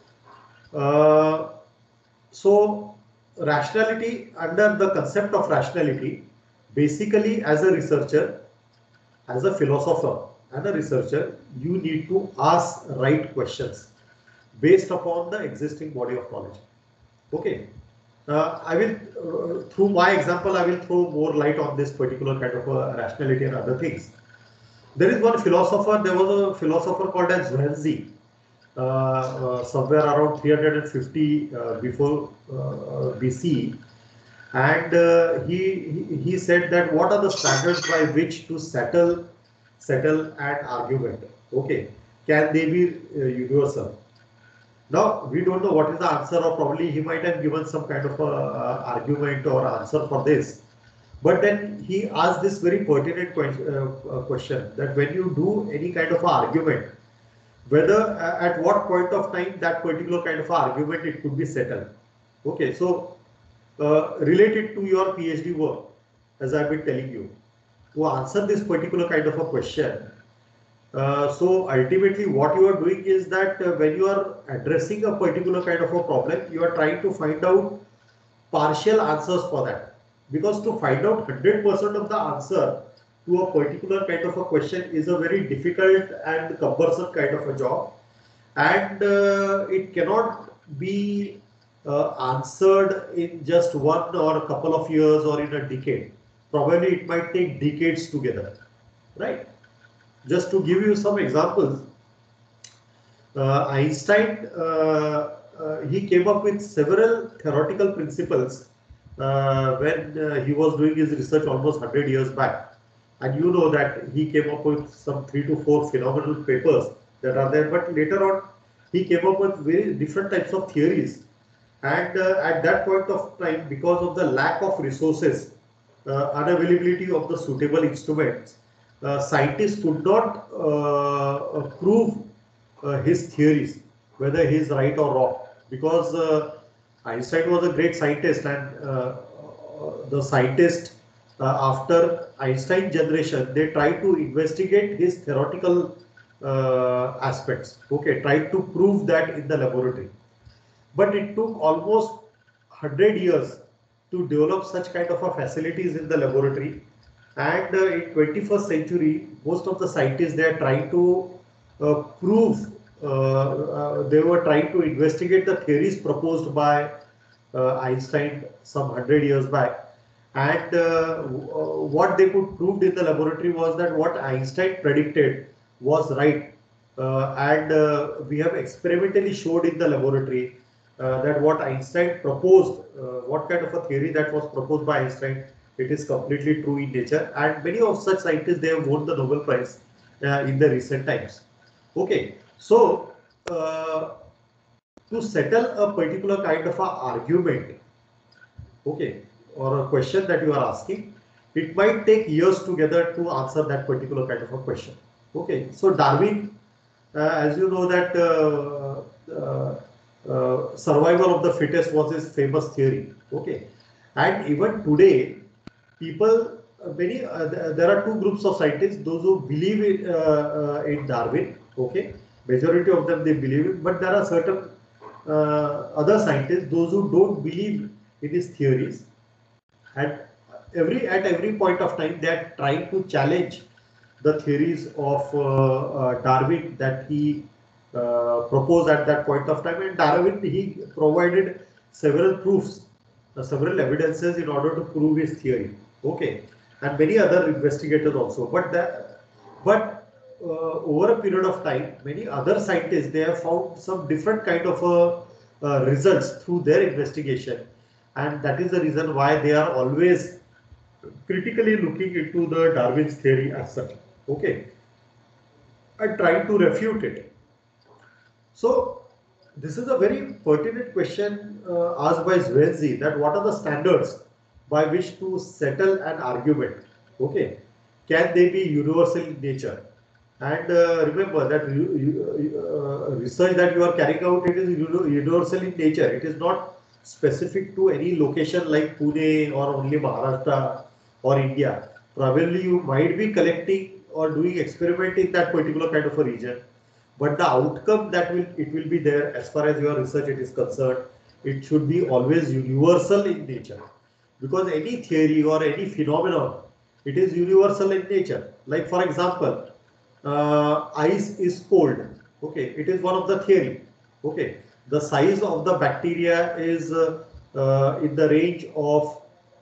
Speaker 1: So rationality, under the concept of rationality, basically as a researcher, as a philosopher and a researcher, you need to ask right questions based upon the existing body of knowledge. Okay, I will through my example I will throw more light on this particular kind of rationality and other things. There is one philosopher, there was a philosopher called as Zhuangzi, somewhere around 350 before BC, and he said that what are the standards by which to settle an argument? Okay, can they be universal? Now we don't know what is the answer, or probably he might have given some kind of argument or answer for this. But then he asked this very pertinent question, that when you do any kind of argument, whether at what point of time that particular kind of argument it could be settled. Okay, so related to your PhD work, as I've been telling you, to answer this particular kind of a question. So ultimately what you are doing is that when you are addressing a particular kind of a problem, you are trying to find out partial answers for that. Because to find out 100% of the answer to a particular kind of a question is a very difficult and cumbersome kind of a job, and it cannot be answered in just one or a couple of years or in a decade. Probably it might take decades together, right? Just to give you some examples, Einstein, he came up with several theoretical principles when he was doing his research almost 100 years back. And you know that he came up with some 3 to 4 phenomenal papers that are there. But later on, he came up with very different types of theories. And at that point of time, because of the lack of resources, unavailability of the suitable instruments, scientists could not prove his theories, whether he is right or wrong, because Einstein was a great scientist, and the scientist after Einstein generation, they tried to investigate his theoretical aspects. Okay, tried to prove that in the laboratory, but it took almost 100 years to develop such kind of a facilities in the laboratory. And in 21st century, most of the scientists, they are trying to prove, they were trying to investigate the theories proposed by Einstein some 100 years back. And what they could prove in the laboratory was that what Einstein predicted was right. And we have experimentally showed in the laboratory that what Einstein proposed, what kind of a theory that was proposed by Einstein, it is completely true in nature. And many of such scientists, they have won the Nobel Prize in the recent times. Okay, so to settle a particular kind of a argument, okay, or a question that you are asking, it might take years together to answer that particular kind of a question. Okay, so Darwin, as you know that survival of the fittest was his famous theory. Okay, and even today, people, many there are two groups of scientists: those who believe in Darwin. Okay, majority of them, they believe it, but there are certain other scientists, those who don't believe in his theories. At every point of time, they are trying to challenge the theories of Darwin that he proposed at that point of time. And Darwin, he provided several proofs, several evidences in order to prove his theory. Okay, and many other investigators also. But over a period of time, many other scientists, they have found some different kind of results through their investigation, and that is the reason why they are always critically looking into the Darwin's theory as such. Okay, and trying to refute it. So this is a very pertinent question asked by Zwenzi, that what are the standards by which to settle an argument? Okay, can they be universal in nature? And remember that research that you are carrying out, it is universal in nature. It is not specific to any location like Pune or only Maharashtra or India. Probably you might be collecting or doing experiment in that particular kind of a region, but the outcome that will be there as far as your research it is concerned, it should be always universal in nature, because any theory or any phenomenon, it is universal in nature. Like for example, ice is cold. Okay, it is one of the theory. Okay, the size of the bacteria is in the range of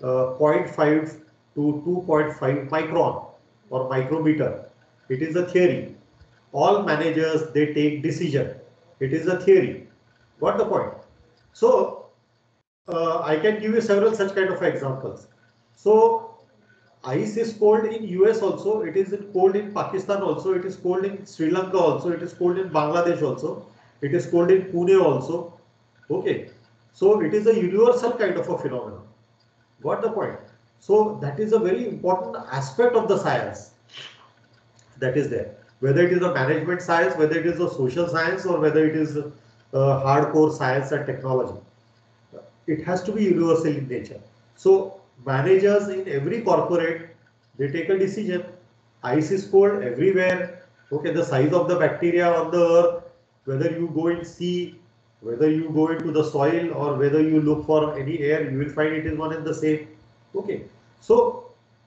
Speaker 1: 0.5 to 2.5 micron or micrometer. It is a theory. All managers, they take decision. It is a theory. Got the point? So I can give you several such kind of examples. So ice is cold in US also, it is cold in Pakistan also, it is cold in Sri Lanka also, it is cold in Bangladesh also, it is cold in Pune also. Okay, so it is a universal kind of a phenomenon. Got the point? So that is a very important aspect of the science that is there. Whether it is a management science, whether it is a social science, or whether it is hardcore science and technology, it has to be universal in nature. So managers in every corporate, they take a decision. Ice is cold everywhere. Okay, the size of the bacteria on the earth, whether you go in sea, whether you go into the soil, or whether you look for any air, you will find it is one and the same. Okay, so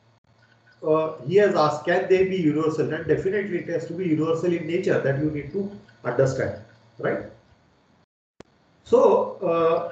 Speaker 1: he has asked, can they be universal? And definitely it has to be universal in nature, that you need to understand, right? So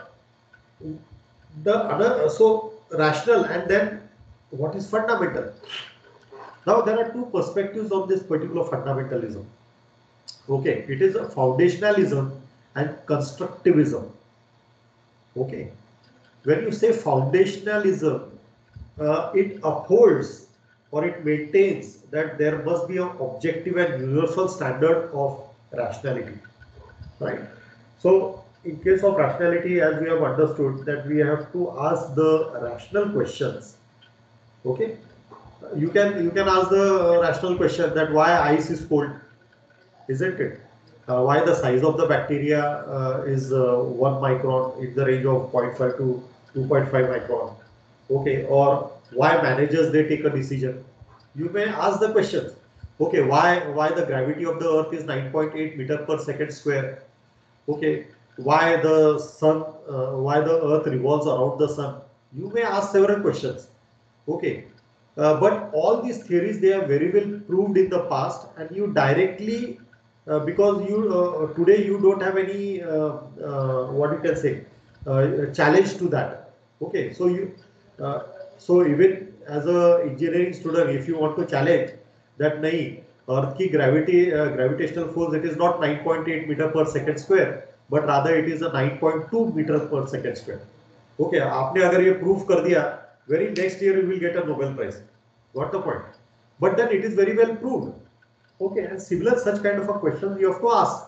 Speaker 1: so rational, and then what is fundamental? Now there are two perspectives on this particular fundamentalism. Okay, it is a foundationalism and constructivism. Okay, when you say foundationalism, it upholds or it maintains that there must be an objective and universal standard of rationality, right? So in case of rationality, as we have understood that we have to ask the rational questions. Okay, you can ask the rational question that why ice is cold, isn't it? Why the size of the bacteria is 1 micron in the range of 0.5 to 2.5 micron. Okay, or why managers they take a decision. You may ask the questions. Okay, why the gravity of the earth is 9.8 meter per second square. Okay, why the sun, why the earth revolves around the sun. You may ask several questions. Okay, but all these theories, they are very well proved in the past, and you directly, because you today you don't have any what you can say challenge to that. Okay, so you so even as a engineering student, if you want to challenge that, nahi, earth ki gravitational force, it is not 9.8 meter per second square, but rather it is a 9.2 meter per second square. Okay, आपने अगर ये proof कर दिया, very next year you will get a Nobel Prize. Got the point? But then it is very well proved. Okay, and similar such kind of a question you have to ask.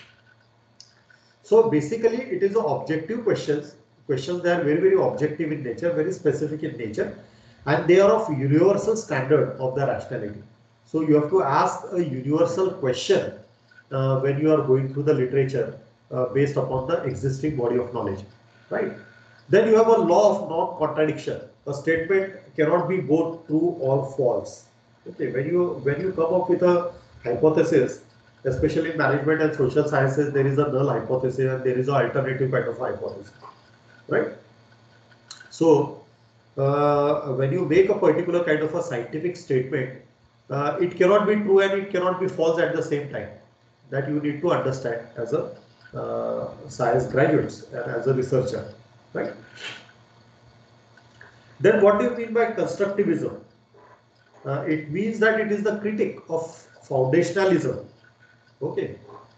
Speaker 1: So basically, it is a objective questions. Questions, they are very, very objective in nature, very specific in nature, and they are of universal standard of the rationality. So you have to ask a universal question when you are going through the literature based upon the existing body of knowledge, right? Then you have a law of non-contradiction. A statement cannot be both true or false. Okay, when you come up with a hypothesis, especially in management and social sciences, there is a null hypothesis and there is an alternative kind of hypothesis, right? So when you make a particular kind of a scientific statement, it cannot be true and it cannot be false at the same time. That you need to understand as a science graduates and as a researcher, right? Then what do you mean by constructivism? It means that it is the critic of foundationalism. Okay,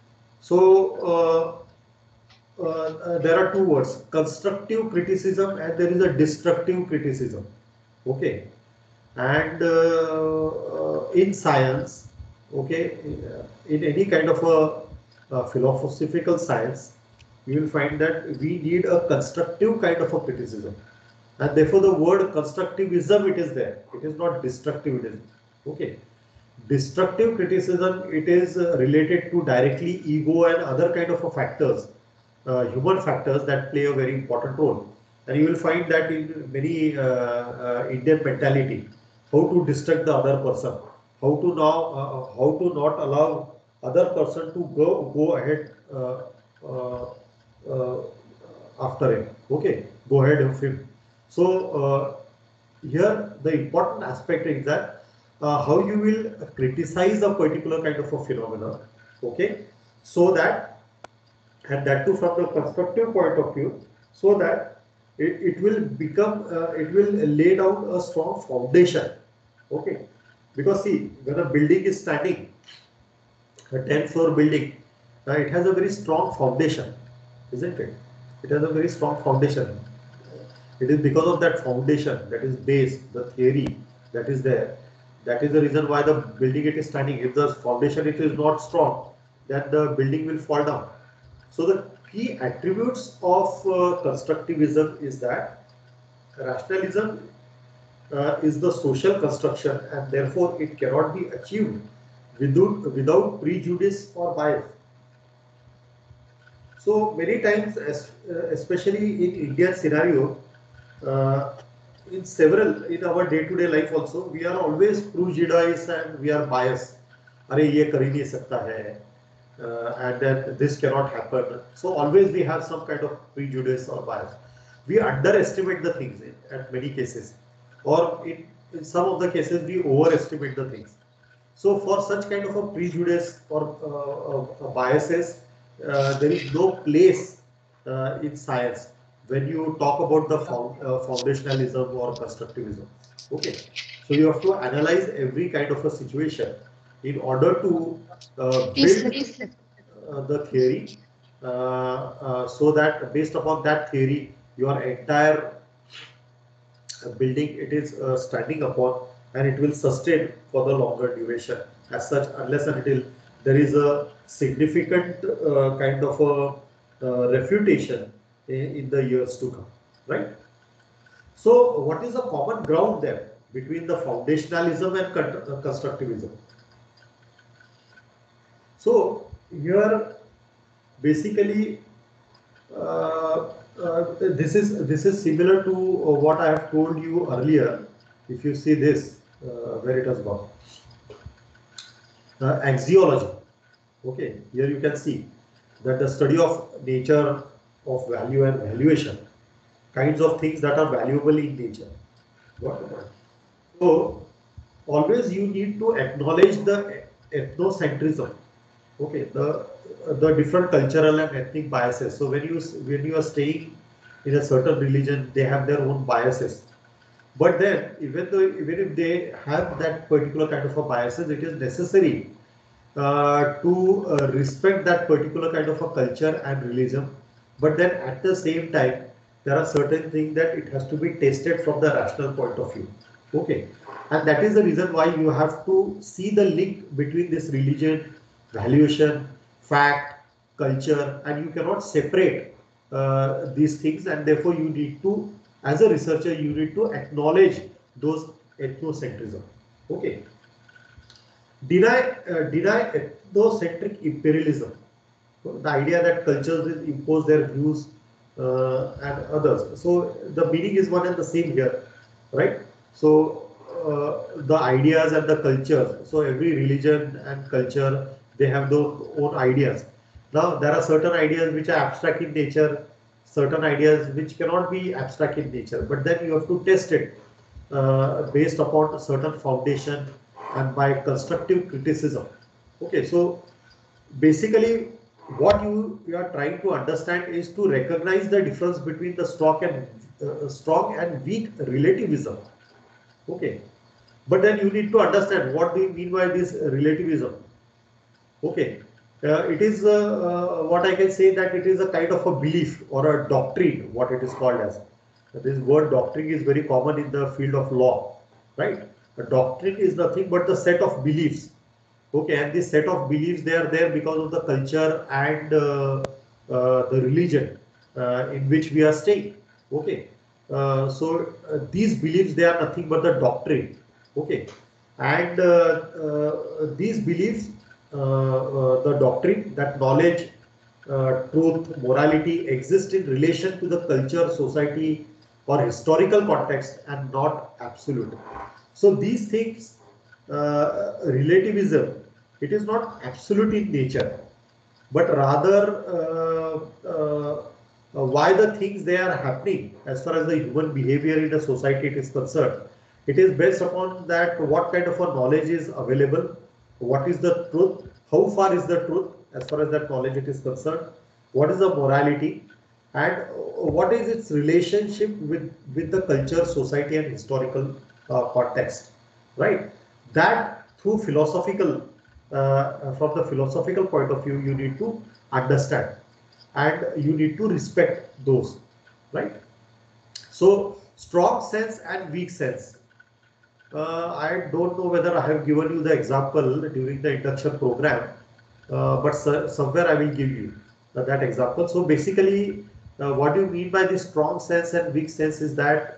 Speaker 1: so there are two words: constructive criticism and there is a destructive criticism. Okay, and in science, okay, in any kind of a philosophical science, you will find that we need a constructive kind of a criticism, and therefore the word constructivism, it is there. It is not destructivism. Okay. Destructive criticism, it is related to directly ego and other kind of factors, human factors that play a very important role. And you will find that in many Indian mentality, how to destruct the other person, how to now, how to not allow other person to go ahead after him. Okay, go ahead of him. So here the important aspect is that how you will criticize a particular kind of a phenomenon, okay, so that, and that too from the constructive point of view, so that it will become, it will lay down a strong foundation, okay, because see, when a building is standing, a 10-floor building, it has a very strong foundation, isn't it? It has a very strong foundation. It is because of that foundation, that is base, the theory that is there. That is the reason why the building it is standing. If the foundation it is not strong, then the building will fall down. So the key attributes of constructivism is that rationalism is the social construction, and therefore it cannot be achieved without prejudice or bias. So many times, especially in Indian scenario, in our day-to-day life also, we are always prejudiced and we are biased. अरे ये कर ही नहीं सकता है, and then this cannot happen. So always we have some kind of prejudice or bias. We underestimate the things at many cases, or in some of the cases we overestimate the things. So for such kind of a prejudice or biases, there is no place in science when you talk about the foundationalism or constructivism. Okay, so you have to analyze every kind of a situation in order to build the theory, so that based upon that theory, your entire building it is standing upon, and it will sustain for the longer duration. As such, unless and until there is a significant kind of refutation in the years to come, right? So what is the common ground there between the foundationalism and constructivism? So here basically this is similar to what I have told you earlier. If you see this, where it has gone, axiology. Okay, here you can see that the study of nature of value and valuation, kinds of things that are valuable in nature. What about? So always you need to acknowledge the ethnocentrism. Okay, the different cultural and ethnic biases. So when you are staying in a certain religion, they have their own biases. But then even if they have that particular kind of a biases, it is necessary to respect that particular kind of a culture and religion. But then at the same time, there are certain things that it has to be tested from the rational point of view. Okay, and that is the reason why you have to see the link between this religion, valuation, fact, culture, and you cannot separate these things, and therefore you need to, as a researcher, you need to acknowledge those ethnocentrism. Okay. Deny ethnocentric imperialism. So the idea that cultures will impose their views and others. So the meaning is one and the same here, right? So the ideas and the cultures. So every religion and culture, they have their own ideas. Now there are certain ideas which are abstract in nature, certain ideas which cannot be abstract in nature. But then you have to test it based upon a certain foundation and by constructive criticism. Okay, so basically what you are trying to understand is to recognize the difference between the strong and weak relativism. Okay, but then you need to understand what do you mean by this relativism. Okay, it is what I can say, that it is a kind of a belief or a doctrine, what it is called as. This word doctrine is very common in the field of law, right? A doctrine is nothing but the set of beliefs. Okay, and this set of beliefs, they are there because of the culture and the religion in which we are staying. Okay, so these beliefs, they are nothing but the doctrine. Okay, and these beliefs, the doctrine, that knowledge, truth, morality exist in relation to the culture, society, or historical context, and not absolute. So these things, relativism, it is not absolute in nature, but rather why the things they are happening as far as the human behavior in a society it is concerned. It is based upon that what kind of a knowledge is available, what is the truth, how far is the truth as far as that knowledge it is concerned, what is the morality, and what is its relationship with the culture, society, and historical context, right? That through philosophical, from the philosophical point of view, you need to understand and you need to respect those, right? So strong sense and weak sense. I don't know whether I have given you the example during the induction program, but somewhere I will give you that example. So basically, what do you mean by this strong sense and weak sense is that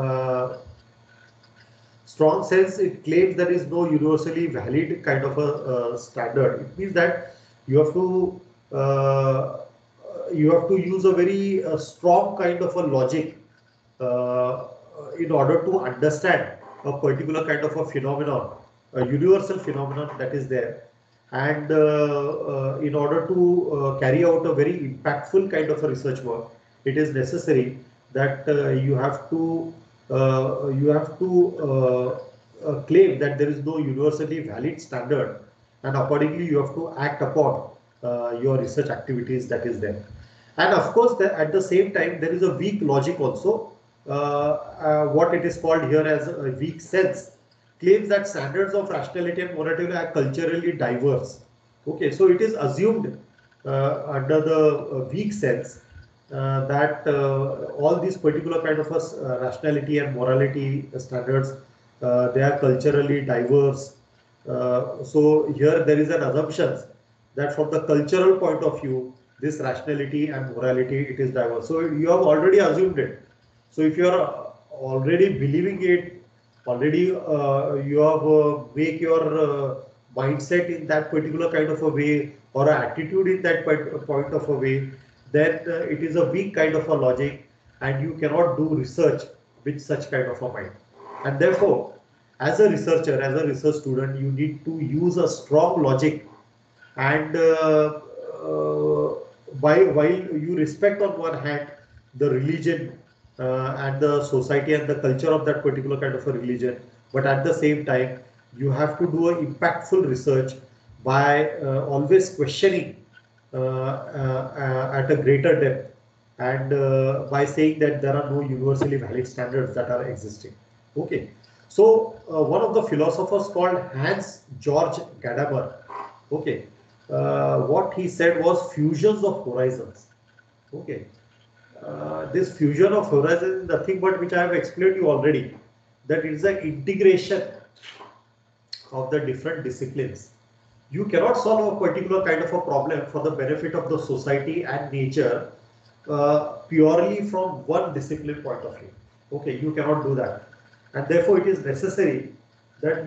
Speaker 1: strong sense, it claims there is no universally valid kind of a standard. It means that you have to use a very strong kind of a logic in order to understand a particular kind of a phenomenon, a universal phenomenon that is there. And in order to carry out a very impactful kind of a research work, it is necessary that you have to claim that there is no universally valid standard, and accordingly you have to act upon your research activities that is there. And of course, at the same time, there is a weak logic also, what it is called here as a weak sense, claims that standards of rationality and morality are culturally diverse. Okay, so it is assumed under the weak sense that all these particular kind of rationality and morality standards, they are culturally diverse. So here there is an assumption that from the cultural point of view, this rationality and morality, it is diverse. So you have already assumed it. So if you are already believing it, already you have make your mindset in that particular kind of a way, or attitude in that point of a way, then it is a weak kind of a logic, and you cannot do research with such kind of a mind. And therefore, as a researcher, as a research student, you need to use a strong logic, and while you respect on one hand the religion and the society and the culture of that particular kind of a religion, but at the same time you have to do an impactful research by always questioning at a greater depth, and by saying that there are no universally valid standards that are existing. Okay, so one of the philosophers called Hans Georg Gadamer, okay, what he said was fusions of horizons. Okay, this fusion of horizons is nothing but which I have explained you already, that it is an integration of the different disciplines. You cannot solve a particular kind of a problem for the benefit of the society and nature purely from one discipline point of view. Okay, you cannot do that, and therefore it is necessary that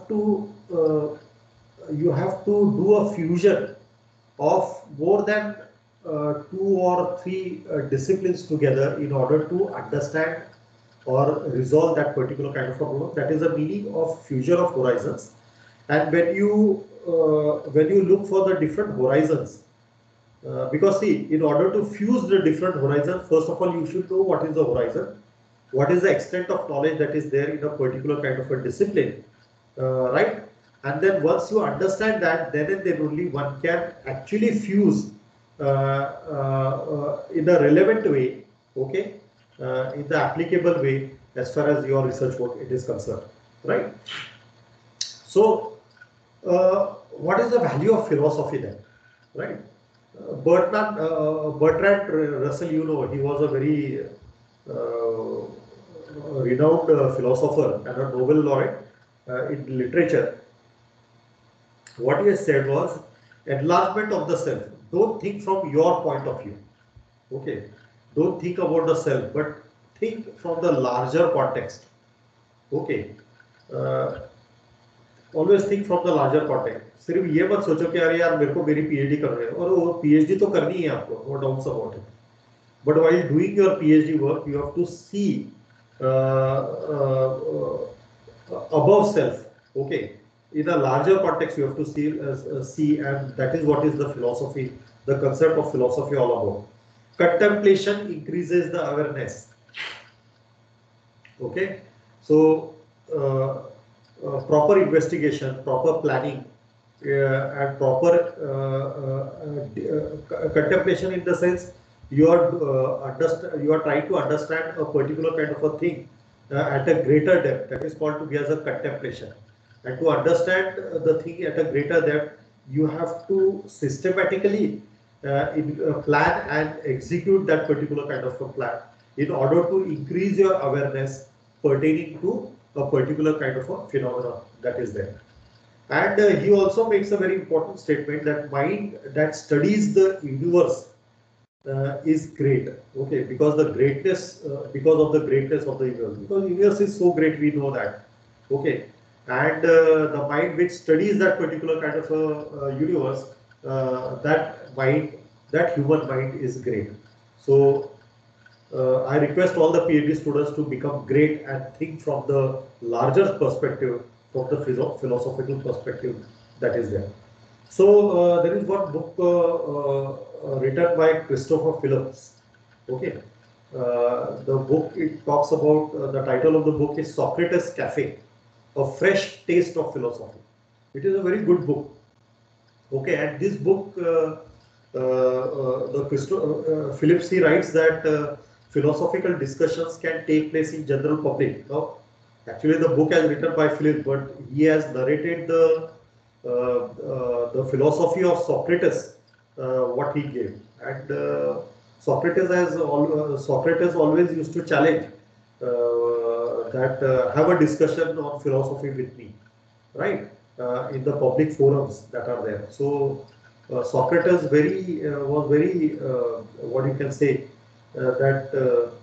Speaker 1: you have to do a fusion of more than 2 or 3 disciplines together in order to understand or resolve that particular kind of a problem. That is the meaning of fusion of horizons. And when you look for the different horizons, because see, in order to fuse the different horizons, first of all, you should know what is the horizon, what is the extent of knowledge that is there in a particular kind of a discipline, right? And then once you understand that, then and then only one can actually fuse in a relevant way, okay, in the applicable way as far as your research work it is concerned, right? So, what is the value of philosophy then, right? Bertrand Russell, you know, he was a very renowned philosopher and a Nobel laureate in literature. What he has said was enlargement of the self. Don't think from your point of view. Okay. Don't think about the self, but think from the larger context. Okay. Always think from the larger context. सिर्फ ये मत सोचो कि अरे यार मेरे को मेरी पीएचडी कर रहे हो, और वो पीएचडी तो करनी है आपको, no doubts about it. But while doing your PhD work, you have to see above self. Okay, in a larger context, you have to see, and that is what is the philosophy, the concept of philosophy all about. Contemplation increases the awareness. Okay, so proper investigation, proper planning, and proper contemplation in the sense you are trying to understand a particular kind of a thing at a greater depth. That is called to be as a contemplation. And to understand the thing at a greater depth, you have to systematically plan and execute that particular kind of a plan in order to increase your awareness pertaining to a particular kind of a phenomenon that is there. And he also makes a very important statement that mind that studies the universe is great. Okay, because the greatness, because of the greatness of the universe. Because the universe is so great, we know that. Okay, and the mind which studies that particular kind of a universe, that human mind is great. So I request all the PhD students to become great and think from the larger perspective, from the philosophical perspective that is there. So there is one book written by Christopher Phillips. Okay, the book, it talks about the title of the book is Socrates Cafe, a fresh taste of philosophy. It is a very good book. Okay, and this book, Phillips, he writes that philosophical discussions can take place in general public. Now, actually, the book is written by Phillips, but he has narrated the philosophy of Socrates, what he gave, and Socrates always used to challenge that have a discussion on philosophy with me, right? In the public forums that are there. So Socrates was very what you can say that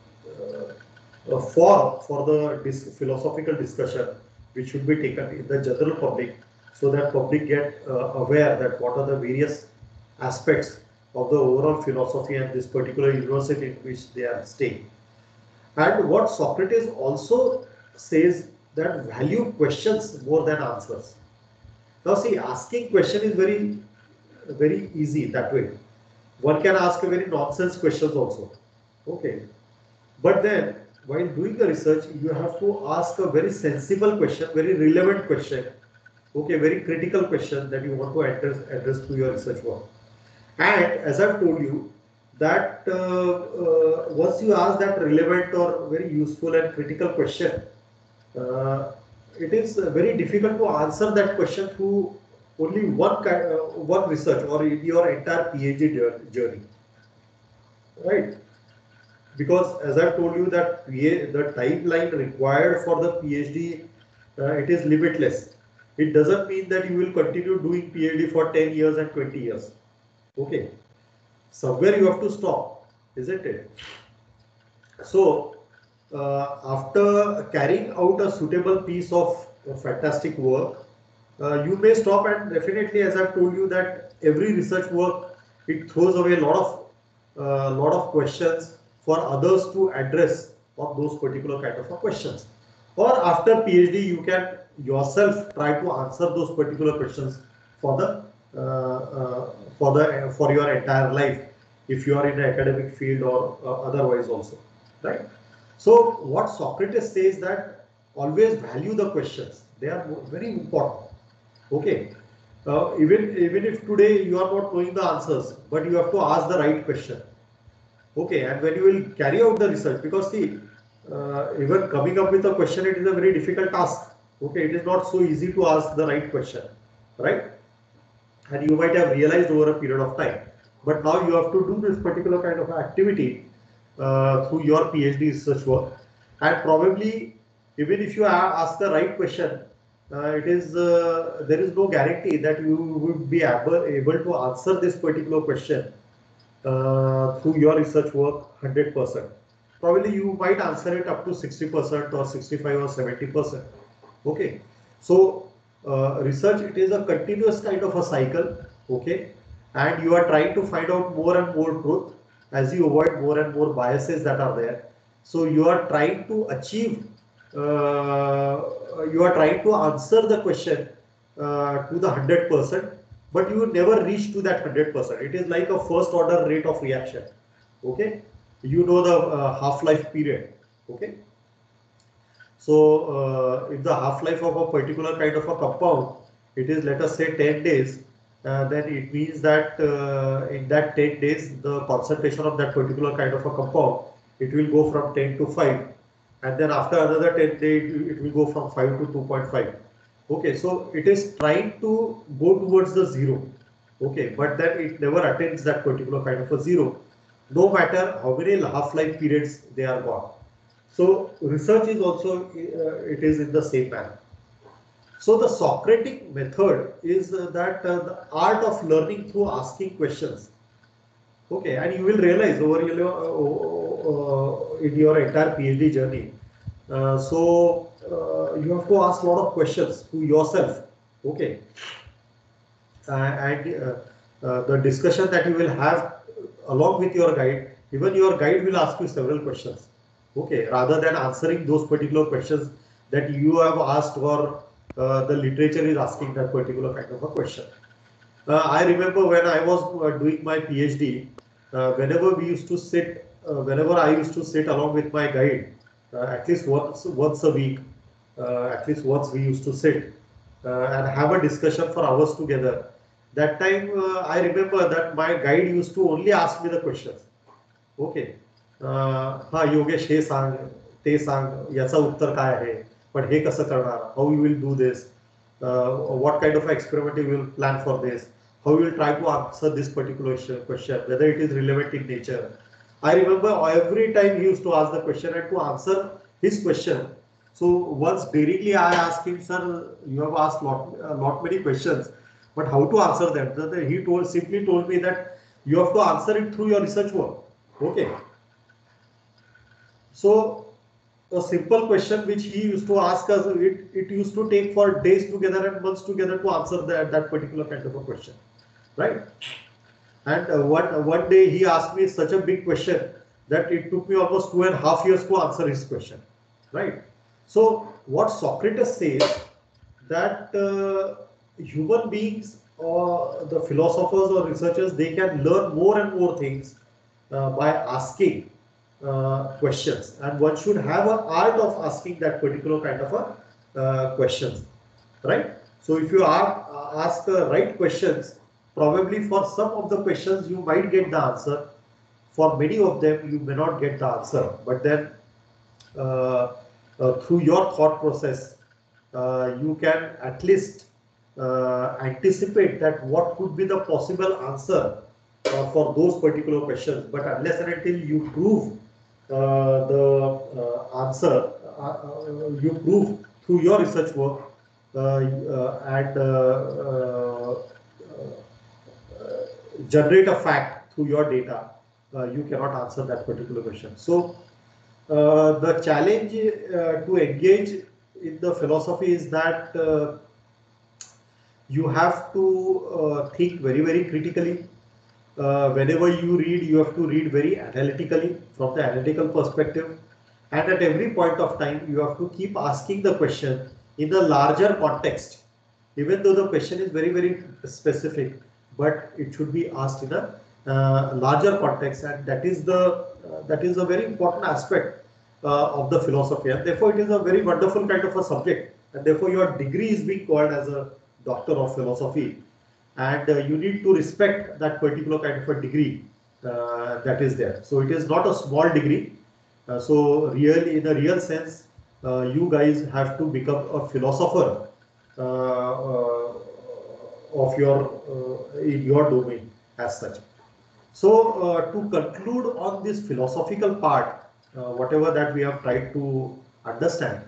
Speaker 1: for the philosophical discussion which should be taken in the general public, so that public get aware that what are the various aspects of the overall philosophy and this particular university in which they are staying. And what Socrates also says, that value questions more than answers. Now see, asking question is very easy that way. One can ask a very nonsense questions also. Okay. But then while doing the research, you have to ask a very sensible question, very relevant question. Okay, very critical question that you want to address to your research work. And as I've told you, that once you ask that relevant or very useful and critical question, it is very difficult to answer that question through only one research or in your entire PhD journey, right? Because as I've told you that the timeline required for the PhD, it is limitless. It doesn't mean that you will continue doing PhD for 10 years and 20 years. Okay, somewhere you have to stop, isn't it? So after carrying out a suitable piece of fantastic work, you may stop, and definitely, as I've told you, that every research work, it throws away a lot of questions for others to address on those particular kind of questions. Or after PhD, you can yourself try to answer those particular questions for the for your entire life, if you are in the academic field or otherwise also, right? So what Socrates says, that always value the questions; they are very important. Okay, even if today you are not knowing the answers, but you have to ask the right question. Okay, and when you will carry out the research, because see, even coming up with a question, it is a very difficult task. Okay, it is not so easy to ask the right question, right? And you might have realized over a period of time. But now you have to do this particular kind of activity through your PhD research work. And probably, even if you ask the right question, there is no guarantee that you would be able to answer this particular question through your research work 100%. Probably you might answer it up to 60% or 65 or 70%. Okay, so research, it is a continuous kind of a cycle. Okay, and you are trying to find out more and more truth as you avoid more and more biases that are there. So you are trying to achieve, you are trying to answer the question to the 100%, but you never reach to that 100%. It is like a first order rate of reaction. Okay, you know the half-life period. Okay, so if the half-life of a particular kind of a compound, it is, let us say, 10 days, then it means that in that 10 days, the concentration of that particular kind of a compound, it will go from 10 to 5. And then after another 10 days, it will go from 5 to 2.5. Okay, so it is trying to go towards the 0. Okay, but then it never attains that particular kind of a 0, no matter how many half-life periods they are gone. So research is also, it is in the same manner. So the Socratic method is that the art of learning through asking questions. Okay, and you will realize over in your entire PhD journey. So you have to ask a lot of questions to yourself. Okay, and the discussion that you will have along with your guide, even your guide will ask you several questions. Okay, rather than answering those particular questions that you have asked, or the literature is asking that particular kind of a question. I remember when I was doing my PhD, whenever we used to sit, whenever I used to sit along with my guide, at least once a week, at least once we used to sit and have a discussion for hours together. That time I remember that my guide used to only ask me the questions. Okay, हा योगेश हे सांग, ते सांग, याचा उत्तर काय आहे, पण हे कसं करणार, how you will do this, what kind of experiment you will plan for this, how you will try to answer this particular question, whether it is relevant in nature. I remember every time he used to ask the question, and to answer his question, so once daringly I asked him, sir, you have asked lot many questions, But how to answer them? He simply told me that you have to answer it through your research work. Okay. So a simple question which he used to ask us, it used to take for days together and months together to answer that particular kind of a question, right? And one day he asked me such a big question that it took me almost 2.5 years to answer his question, right? So what Socrates says that human beings or the philosophers or researchers, they can learn more and more things by asking questions, and one should have an art of asking that particular kind of a questions, right? So if you ask the right questions, probably for some of the questions you might get the answer, for many of them you may not get the answer, but then through your thought process you can at least anticipate that what could be the possible answer for those particular questions. But unless and until you prove the answer, you prove through your research work and generate a fact through your data, you cannot answer that particular question. So the challenge to engage in the philosophy is that you have to think very, very critically. Whenever you read, you have to read very analytically from the analytical perspective. And at every point of time, you have to keep asking the question in a larger context. Even though the question is very, very specific, but it should be asked in a larger context, and that is a very important aspect of the philosophy, and therefore it is a very wonderful kind of a subject, and therefore your degree is being called as a doctor of philosophy, and you need to respect that particular kind of a degree that is there. So it is not a small degree. So really, in a real sense, you guys have to become a philosopher of your in your domain as such. So to conclude on this philosophical part, whatever that we have tried to understand,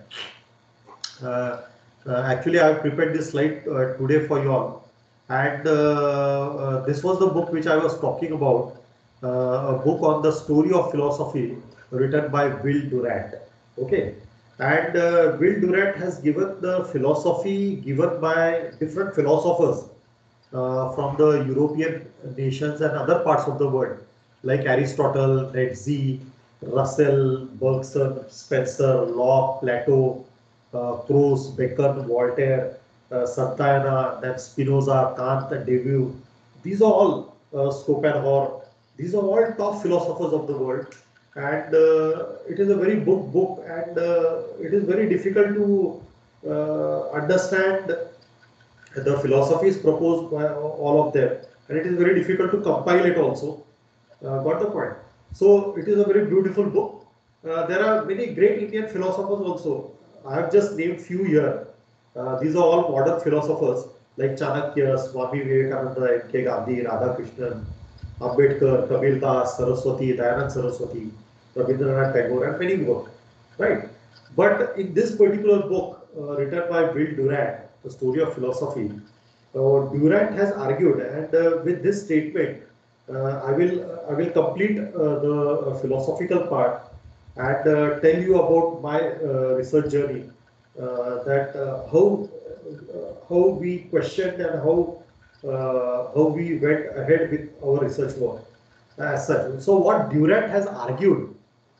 Speaker 1: actually I have prepared this slide today for you all, and this was the book which I was talking about, a book on the story of philosophy written by Will Durant. Okay, and Will Durant has given the philosophy given by different philosophers from the European nations and other parts of the world, like Aristotle, Nietzsche, Russell, Bergson, Spencer, Locke, Plato, Proust, Bacon, Voltaire, Santayana, then Spinoza, Kant, and Deleuze. These are all Schopenhauer. These are all top philosophers of the world, and it is a very big book, and it is very difficult to understand the philosophies proposed by all of them, and it is very difficult to compile it also. Got the point? So it is a very beautiful book. There are many great Indian philosophers also. I have just named few here. These are all modern philosophers like Chanakya, Swami Vivekananda, M.K. Gandhi, Radhakrishnan, Ambedkar, Kabir Das, Saraswati, Dayanand Saraswati, Rabindranath Tagore, and many more. Right? But in this particular book written by Will Durant, The Story of Philosophy, Durant has argued, and with this statement, I will complete the philosophical part and tell you about my research journey, that how we questioned and how we went ahead with our research work as such. So what Durant has argued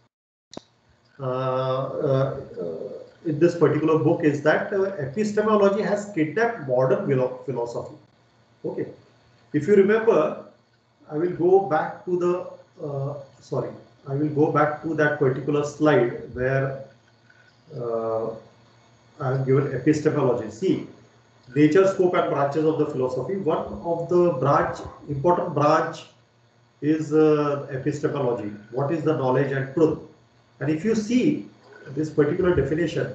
Speaker 1: in this particular book is that epistemology has kidnapped modern philosophy. Okay, if you remember, I will go back to the I will go back to that particular slide where I have given epistemology. See, nature, scope, and branches of the philosophy. One of the important branch is epistemology. What is the knowledge and truth? And if you see this particular definition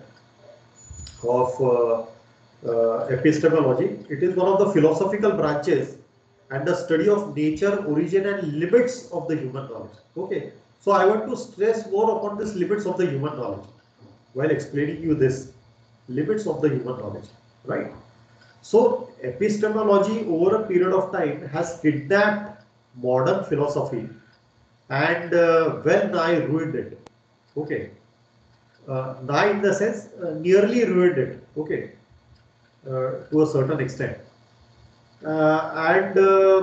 Speaker 1: of epistemology, it is one of the philosophical branches and the study of nature, origin, and limits of the human knowledge. Okay, so I want to stress more upon this limits of the human knowledge while explaining you this limits of the human knowledge, right? So epistemology over a period of time has kidnapped modern philosophy and well nigh ruined it. Okay, nigh in the sense nearly ruined it. Okay, to a certain extent. And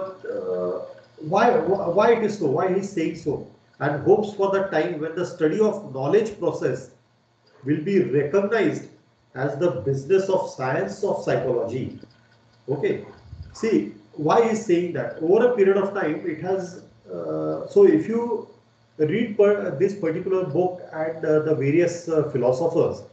Speaker 1: why it is so? Why he is saying so? And hopes for the time when the study of knowledge process will be recognized as the business of science of psychology. Okay, see why he's saying that over a period of time it has. So if you read this particular book and the various philosophers,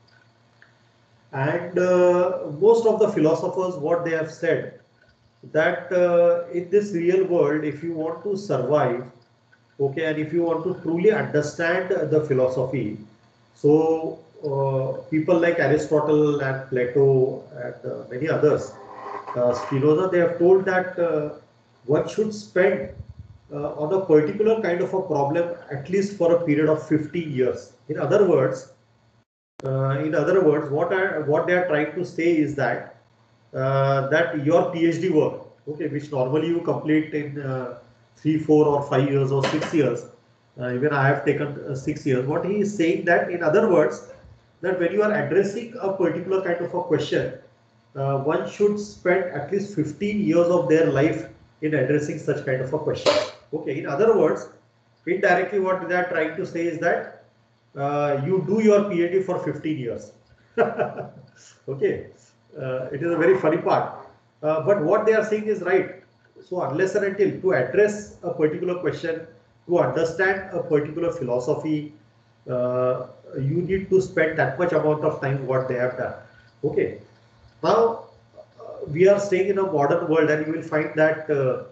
Speaker 1: and most of the philosophers, what they have said, that in this real world, if you want to survive, okay, and if you want to truly understand the philosophy, so people like Aristotle and Plato and many others, Spinoza, they have told that one should spend on a particular kind of a problem at least for a period of 50 years. What they are trying to say is that that your PhD work, okay, which normally you complete in 3, 4, or 5 years or 6 years. Even I have taken 6 years. What he is saying that, in other words, that when you are addressing a particular kind of a question, one should spend at least 15 years of their life in addressing such kind of a question. Okay, in other words, indirectly what they are trying to say is that you do your PhD for 15 years. Okay, it is a very funny part. But what they are saying is right. So unless and until to address a particular question, to understand a particular philosophy, you need to spend that much amount of time what they have done. Okay. Now, we are staying in a modern world, and you will find that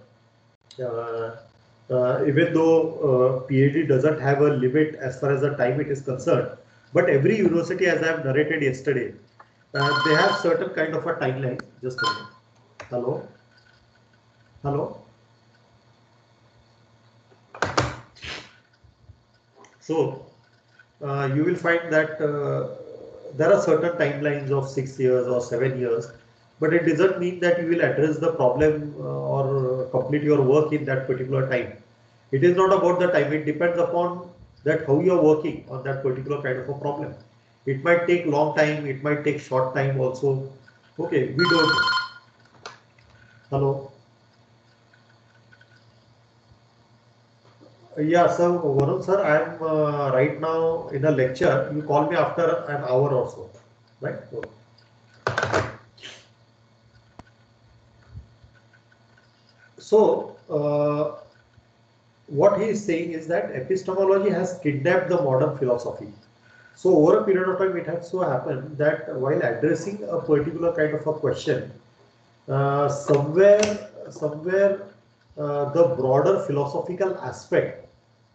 Speaker 1: even though PhD doesn't have a limit as far as the time it is concerned, but every university, as I have narrated yesterday, they have certain kind of a timeline. Just a minute. Hello? Hello? So, you will find that there are certain timelines of 6 years or 7 years, but it doesn't mean that you will address the problem or complete your work in that particular time. It is not about the time. It depends upon that how you are working on that particular kind of a problem. It might take long time. It might take short time also. Okay, we don't know. Hello. Yeah, so Varun sir, I am right now in a lecture. You call me after an hour or so, right? So, what he is saying is that epistemology has kidnapped the modern philosophy. So, over a period of time, it has so happened that while addressing a particular kind of a question, somewhere the broader philosophical aspect,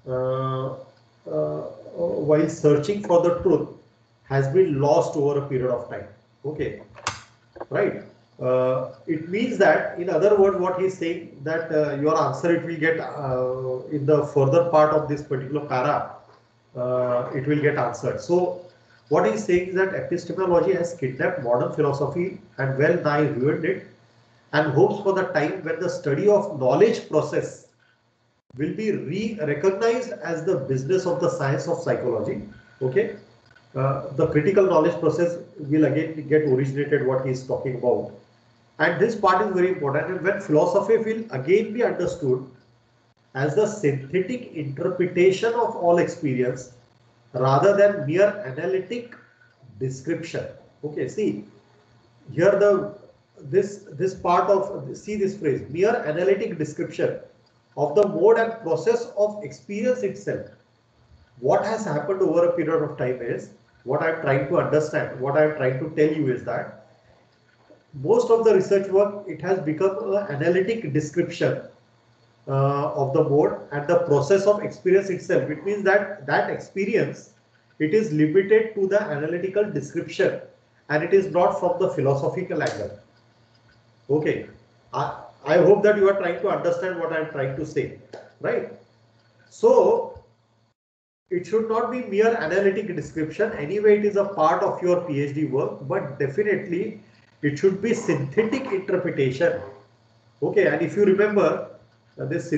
Speaker 1: while searching for the truth, has been lost over a period of time. Okay, right? It means that, in other words, what he's saying, that your answer, it will get in the further part of this particular para, it will get answered. So what he's saying is that epistemology has kidnapped modern philosophy and well nigh ruined it, and hopes for the time when the study of knowledge process will be recognized as the business of the science of psychology. Okay, the critical knowledge process will again get originated, what he is talking about. And this part is very important. And when philosophy will again be understood as the synthetic interpretation of all experience rather than mere analytic description. Okay, see here this part of, see this phrase, mere analytic description of the mode and process of experience itself. What has happened over a period of time is, what I am trying to understand, what I am trying to tell you is that most of the research work, it has become an analytic description of the mode and the process of experience itself. It means that that experience, it is limited to the analytical description, and it is not from the philosophical angle. Okay, I hope that you are trying to understand what I am trying to say, right? So it should not be mere analytic description. Anyway, it is a part of your PhD work, but definitely It should be synthetic interpretation. Okay, and if you remember this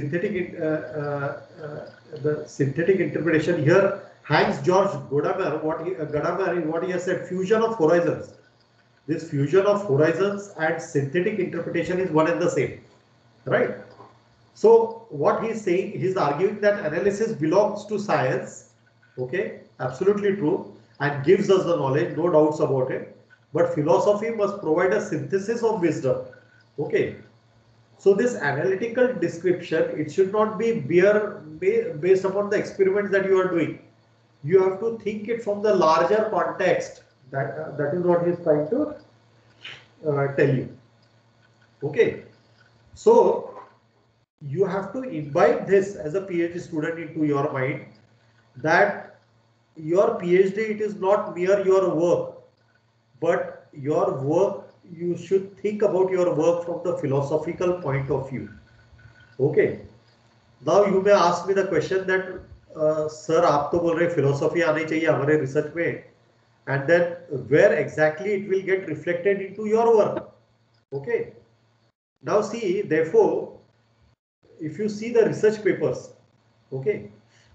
Speaker 1: the synthetic interpretation here, Hans Georg Gadamer, what he has said, fusion of horizons. This fusion of horizons and synthetic interpretation is one and the same, right? So what he's saying, he's arguing that analysis belongs to science, okay, absolutely true, and gives us the knowledge, no doubts about it. But philosophy must provide a synthesis of wisdom, okay. So this analytical description, it should not be based upon the experiments that you are doing. You have to think it from the larger context. That is what he is trying to tell you. Okay. So you have to imbibe this as a PhD student into your mind, that your PhD, it is not mere your work, but your work, you should think about your work from the philosophical point of view. Okay. Now you may ask me the question that sir, आप तो बोल रहे philosophy आनी चाहिए हमारे research में, and then where exactly it will get reflected into your work. Okay. Now see, therefore, if you see the research papers, okay,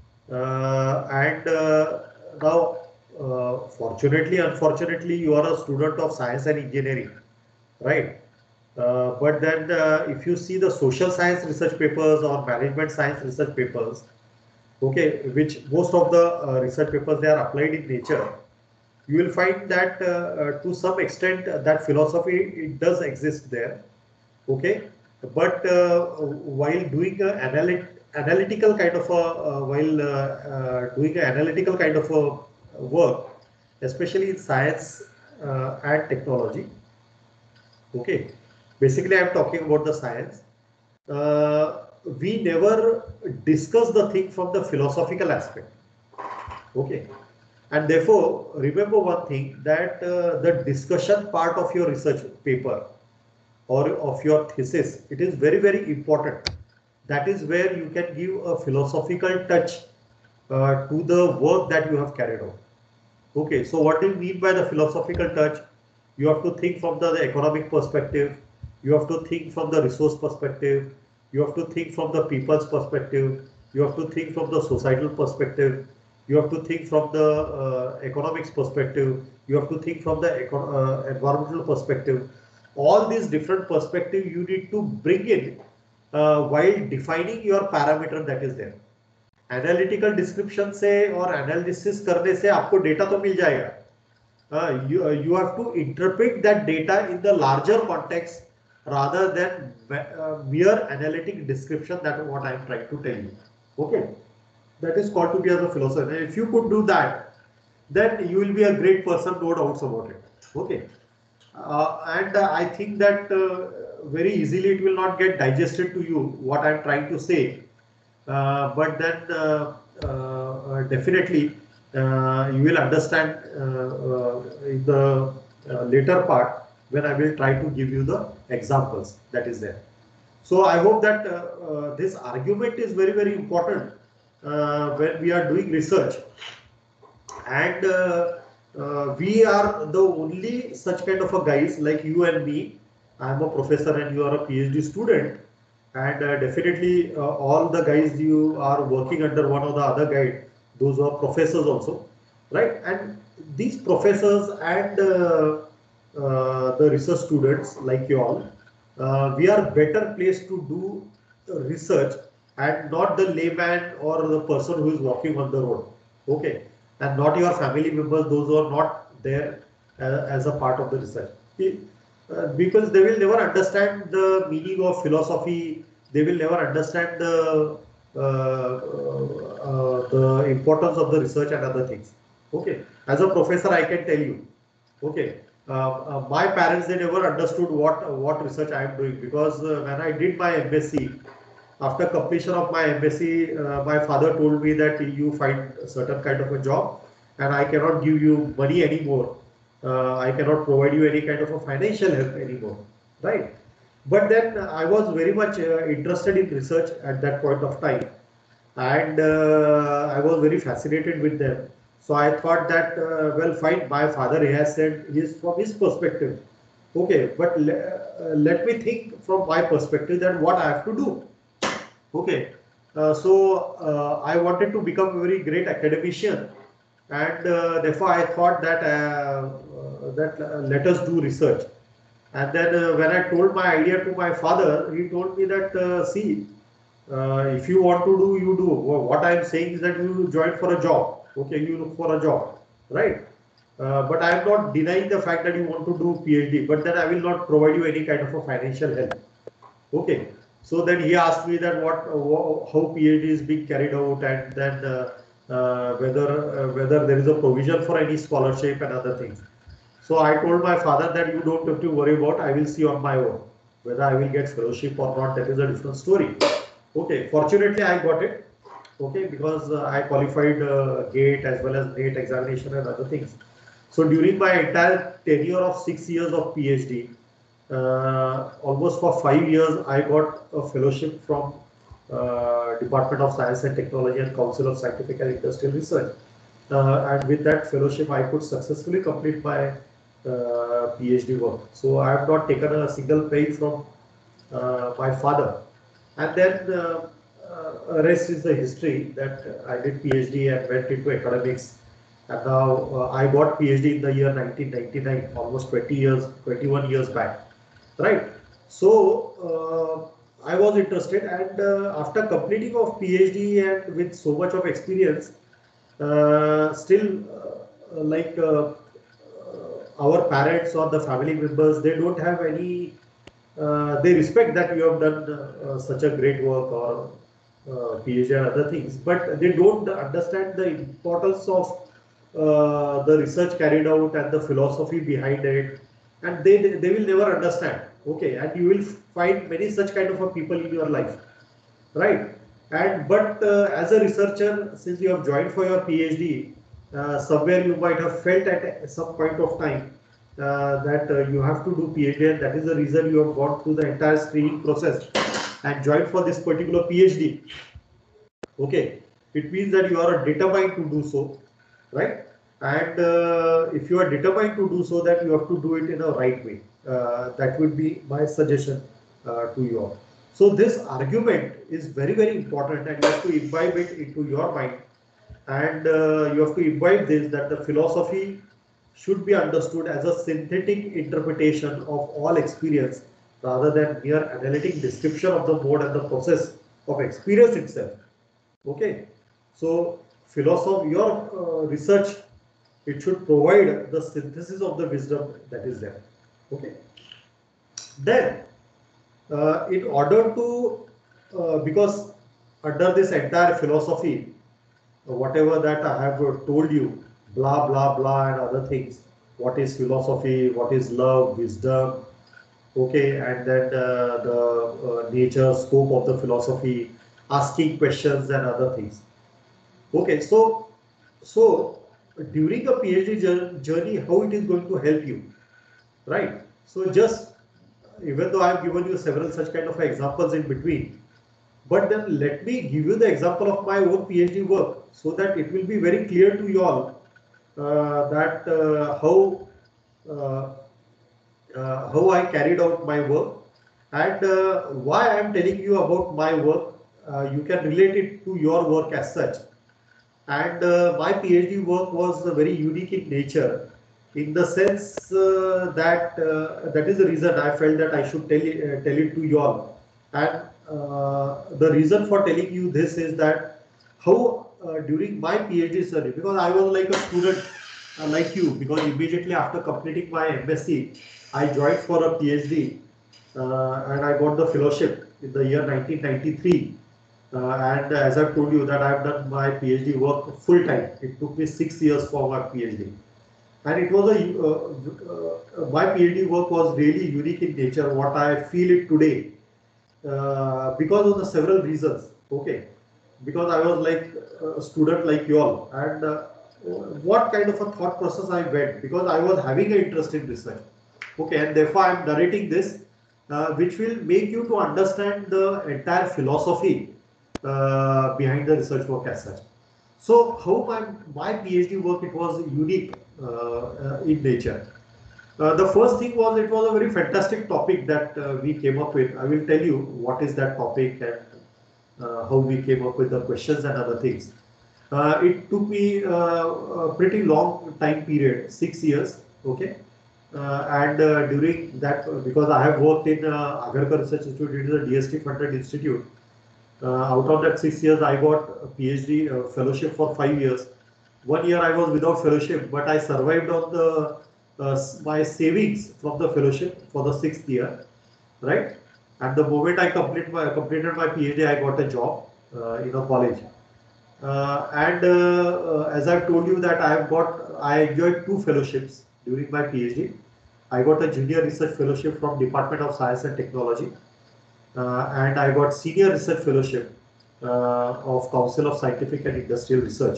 Speaker 1: now fortunately, unfortunately, you are a student of science and engineering, right? But then if you see the social science research papers or management science research papers, okay, which most of the research papers, they are applied in nature, you will find that to some extent that philosophy, it does exist there, okay. But while doing an analytical kind of a doing an analytical kind of a work, especially in science and technology, okay, basically I'm talking about the science, we never discuss the thing from the philosophical aspect, okay. And therefore, remember one thing, that the discussion part of your research paper or of your thesis, it is very, very important. That is where you can give a philosophical touch to the work that you have carried out. Okay, so what do you mean by the philosophical touch? You have to think from the economic perspective, you have to think from the resource perspective, you have to think from the people's perspective, you have to think from the societal perspective, you have to think from the economics perspective, you have to think from the environmental perspective. All these different perspectives you need to bring in while defining your parameter that is there. Analytical description से और analysis करने से आपको data तो मिल जाएगा. You have to interpret that data in the larger context rather than mere analytic description. That is what I am trying to tell you. Okay, that is called to be as a philosopher. And if you could do that, then you will be a great person, no doubts about it. Okay. And I think that very easily it will not get digested to you what I am trying to say, but then definitely you will understand in the later part when I will try to give you the examples that is there. So I hope that this argument is very, very important when we are doing research, and we are the only such kind of a guys like you and me. I am a professor and you are a PhD student, and definitely all the guys you are working under one or the other guide, those who are professors also, right? And these professors and the research students like you all, we are better placed to do research, and not the layman or the person who is walking on the road, okay, and not your family members, those who are not there as a part of the research. Because they will never understand the meaning of philosophy, they will never understand the importance of the research and other things. Okay, as a professor, I can tell you. Okay, my parents, they never understood what research I am doing, because when I did my MSc, after completion of my MSc, my father told me that you find a certain kind of a job, and I cannot give you money anymore. I cannot provide you any kind of a financial help anymore, right? But then I was very much interested in research at that point of time, and I was very fascinated with them. So I thought that, well, fine, my father, he has said, from his perspective, Okay, but let me think from my perspective that what I have to do. Okay, I wanted to become a very great academician, and therefore I thought that let us do research. And then when I told my idea to my father, he told me that see, if you want to do, you do. What I am saying is that you join for a job. Okay, you look for a job, right? But I am not denying the fact that you want to do PhD, but then I will not provide you any kind of a financial help. Okay. So then he asked me that how PhD is being carried out, and then whether there is a provision for any scholarship and other things. So I told my father that you don't have to worry about. I will see on my own whether I will get fellowship or not. That is a different story. Okay. Fortunately, I got it. Okay, because I qualified GATE as well as NET examination and other things. So during my entire tenure of 6 years of PhD, almost for 5 years, I got a fellowship from Department of Science and Technology and Council of Scientific and Industrial Research. And with that fellowship, I could successfully complete my PhD work. So I have not taken a single penny from my father. And then rest is the history that I did PhD and went into academics. And now I got PhD in the year 1999, almost 20 years, 21 years back, right? So I was interested, and after completing of PhD and with so much of experience, still our parents or the family members, they don't have any, they respect that you have done such a great work or PhD and other things, but they don't understand the importance of the research carried out and the philosophy behind it, and they will never understand. Okay, and you will find many such kind of a people in your life, right? And but as a researcher, since you have joined for your PhD, somewhere you might have felt at some point of time that you have to do PhD, and that is the reason you have gone through the entire screening process and joined for this particular PhD. Okay, it means that you are determined to do so, right? And if you are determined to do so, that you have to do it in a right way. That would be my suggestion to you all. So this argument is very, very important, and you have to imbibe it into your mind, and you have to imbibe this, that the philosophy should be understood as a synthetic interpretation of all experience rather than mere analytic description of the mode and the process of experience itself. Okay, so philosophy, your research, it should provide the synthesis of the wisdom that is there. Okay, then in order to because under this entire philosophy, whatever that I have told you, blah blah blah and other things, what is philosophy, what is love, wisdom, okay, and then the nature, scope of the philosophy, asking questions and other things. Okay, so during a PhD journey, how it is going to help you, right? So just, even though I have given you several such kind of examples in between, but then let me give you the example of my own PhD work so that it will be very clear to you all that how I carried out my work, and why I am telling you about my work. You can relate it to your work as such. And my PhD work was very unique in nature, in the sense that that is the reason I felt that I should tell it to you all. And the reason for telling you this is that how during my PhD study, because I was like a student like you, because immediately after completing my MSc, I joined for a PhD and I got the fellowship in the year 1993. And as I've told you that I've done my PhD work full time. It took me 6 years for my PhD. And it was my PhD work was really unique in nature, what I feel it today, because of the several reasons. Okay, because I was like a student like you all, and what kind of a thought process I went, because I was having an interest in research. Okay, and therefore I am narrating this, which will make you to understand the entire philosophy behind the research work as such. So how my PhD work, it was unique in nature. The first thing was it was a very fantastic topic that we came up with. I will tell you what is that topic and how we came up with the questions and other things. It took me a pretty long time period, 6 years, okay. And during that, because I have worked in Agarkar Research Institute, it is a DST funded institute. Out of that 6 years, I got a PhD fellowship for 5 years. 1 year I was without fellowship, but I survived on the my savings from the fellowship for the 6th year, right? And the moment I completed my PhD, I got a job in a college. As I've told you that I enjoyed 2 fellowships during my PhD. I got a junior research fellowship from Department of Science and Technology, and I got senior research fellowship of Council of Scientific and Industrial Research.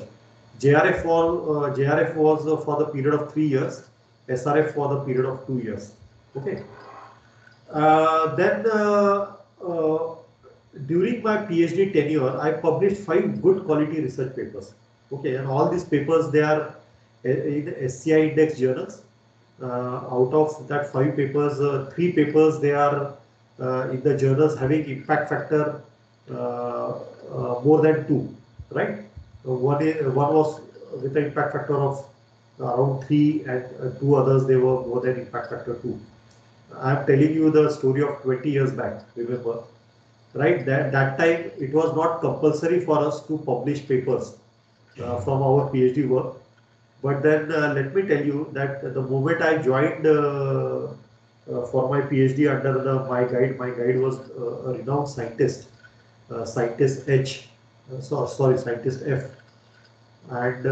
Speaker 1: JRF was for the period of 3 years, SRF for the period of 2 years. Okay. Then during my PhD tenure, I published 5 good quality research papers. Okay, and all these papers, they are in SCI index journals. Out of that 5 papers, 3 papers, they are in the journals having impact factor more than 2, right? One was with an impact factor of around 3, and 2 others, they were more than impact factor 2. I am telling you the story of 20 years back, remember, right? That time it was not compulsory for us to publish papers from our PhD work. But then let me tell you that the moment I joined for my PhD under my guide was a renowned scientist, scientist H, scientist F, and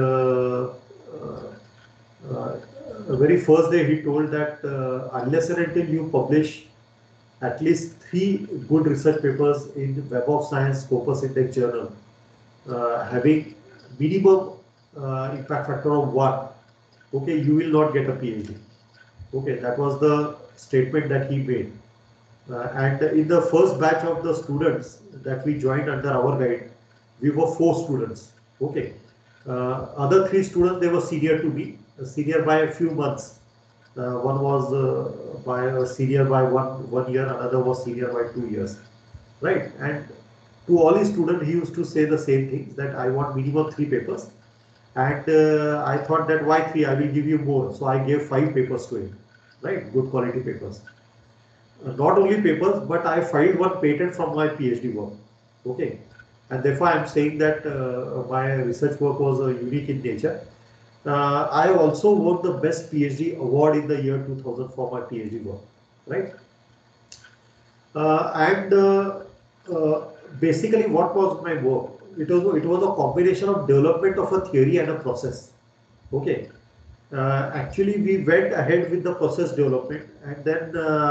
Speaker 1: very first day he told that unless and until you publish at least 3 good research papers in Web of Science Scopus Index journal having minimum impact factor of 1, okay, you will not get a PhD. Okay, that was the statement that he made. And in the first batch of the students that we joined under our guide, we were 4 students. Okay, other 3 students, they were senior to me, senior by a few months. One was by senior by one year, another was senior by 2 years, right? And to all his students, he used to say the same things, that I want minimum 3 papers. And I thought that why 3? I will give you more. So I gave 5 papers to him, right? Good quality papers. Not only papers, but I filed 1 patent from my PhD work. Okay, and therefore I am saying that my research work was unique in nature. I also won the best PhD award in the year 2000 for my PhD work, right? Basically, what was my work? It was a combination of development of a theory and a process. Okay, actually we went ahead with the process development, and then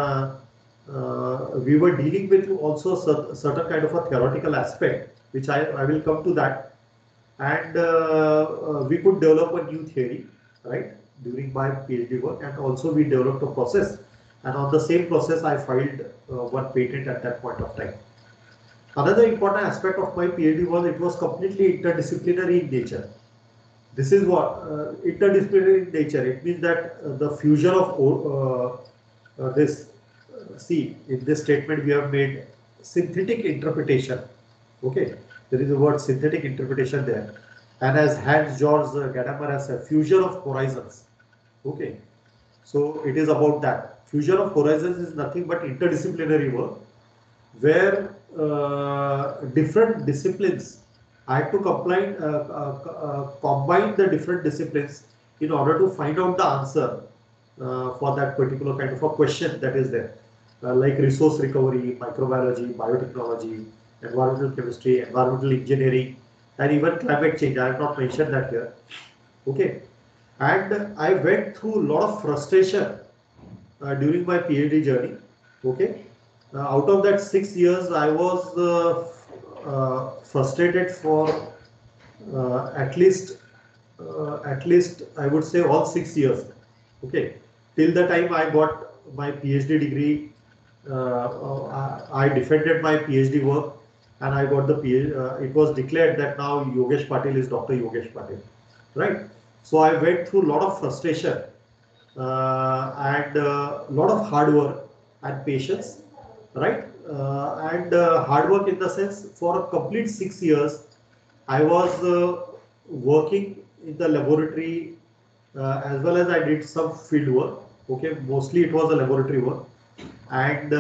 Speaker 1: we were dealing with also certain kind of a theoretical aspect, which I will come to that. And we could develop a new theory, right, during my PhD work, and also we developed a process, and on the same process I filed 1 patent at that point of time. Another important aspect of my PhD was it was completely interdisciplinary in nature. This is what interdisciplinary in nature. It means that the fusion of this. See, in this statement we have made synthetic interpretation. Okay, there is a word synthetic interpretation there, and as Hans Georg Gadamer has said, fusion of horizons. Okay, so it is about that. Fusion of horizons is nothing but interdisciplinary work, where different disciplines, I had to combine the different disciplines in order to find out the answer for that particular kind of a question that is there, like resource recovery, microbiology, biotechnology, environmental chemistry, environmental engineering, and even climate change. I have not mentioned that here. Okay, and I went through a lot of frustration during my PhD journey. Okay, out of that 6 years, I was frustrated for at least I would say all 6 years. Okay, till the time I got my PhD degree, I defended my PhD work, and I got the PhD. It was declared that now Yogesh Patil is Dr. Yogesh Patil, right? So I went through a lot of frustration, and a lot of hard work and patience, right? And hard work in the sense, for a complete 6 years, I was working in the laboratory as well as I did some field work. Okay, mostly it was a laboratory work, and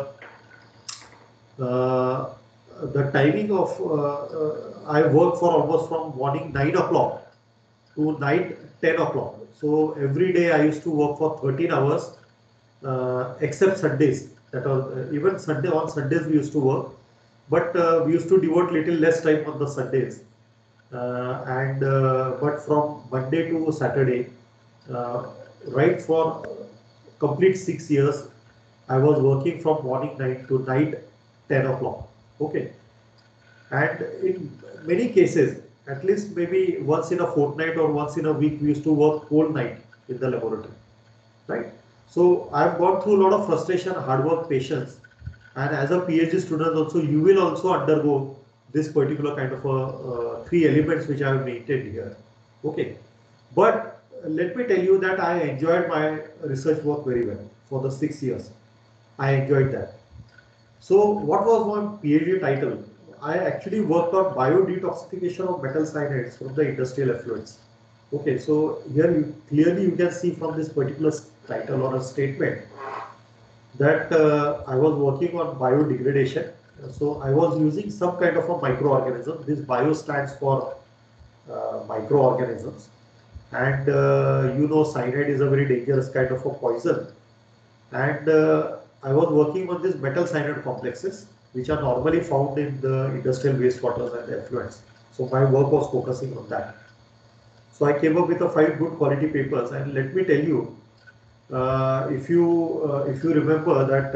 Speaker 1: uh, the timing of I worked for almost from morning 9 o'clock to night 10 o'clock. So every day I used to work for 13 hours, except Sundays. That was even Sunday, on Sundays we used to work, but we used to devote little less time on the Sundays. And but from Monday to Saturday, uh, right, for complete 6 years, I was working from morning 9 to night 10 o'clock. Okay, and in many cases, at least maybe once in a fortnight or once in a week, we used to work whole night in the laboratory, right? So I've gone through a lot of frustration, hard work, patience, and as a PhD student also, you will also undergo this particular kind of three elements which I have maintained here. Okay, but let me tell you that I enjoyed my research work very well for the 6 years. I enjoyed that. So what was my PhD title? I actually worked on biodetoxification of metal cyanides from the industrial effluents. Okay, so here you clearly you can see from this particular title or a statement that I was working on biodegradation. So I was using some kind of a microorganism. This bio stands for microorganisms, and you know, cyanide is a very dangerous kind of a poison, and I was working on these metal cyanide complexes which are normally found in the industrial wastewaters and effluents. So my work was focusing on that. So I came up with a 5 good quality papers, and let me tell you, if you remember that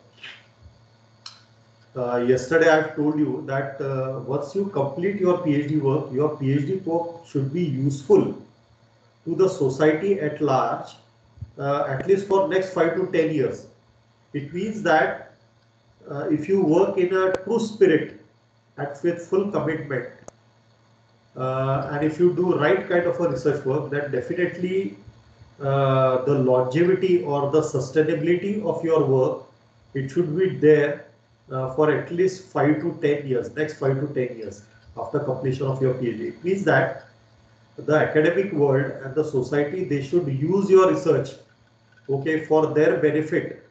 Speaker 1: yesterday I've told you that once you complete your PhD work, your PhD work should be useful to the society at large, at least for next 5 to 10 years. It means that if you work in a true spirit and with full commitment, and if you do right kind of a research work, then definitely the longevity or the sustainability of your work, it should be there for at least 5 to 10 years, next 5 to 10 years after completion of your PhD. It means that the academic world and the society, they should use your research, okay, for their benefit,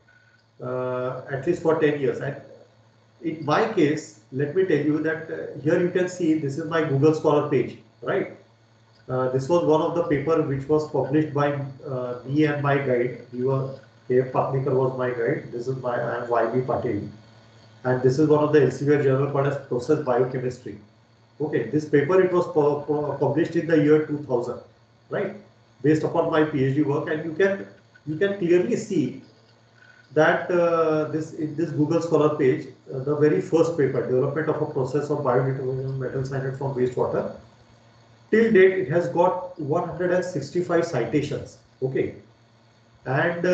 Speaker 1: at least for 10 years. And in my case, let me tell you that here you can see this is my Google Scholar page, right? This was one of the paper which was published by me and my guide. K.F. Patnikar was my guide. This is I am Y.B. Patel, and this is one of the Elsevier journal called as Process Biochemistry. Okay, this paper, it was published in the year 2000, right? Based upon my PhD work, and you can clearly see that in this Google Scholar page, the very first paper, development of a process of biodegradable metal cyanide from wastewater, till date it has got 165 citations. Okay, and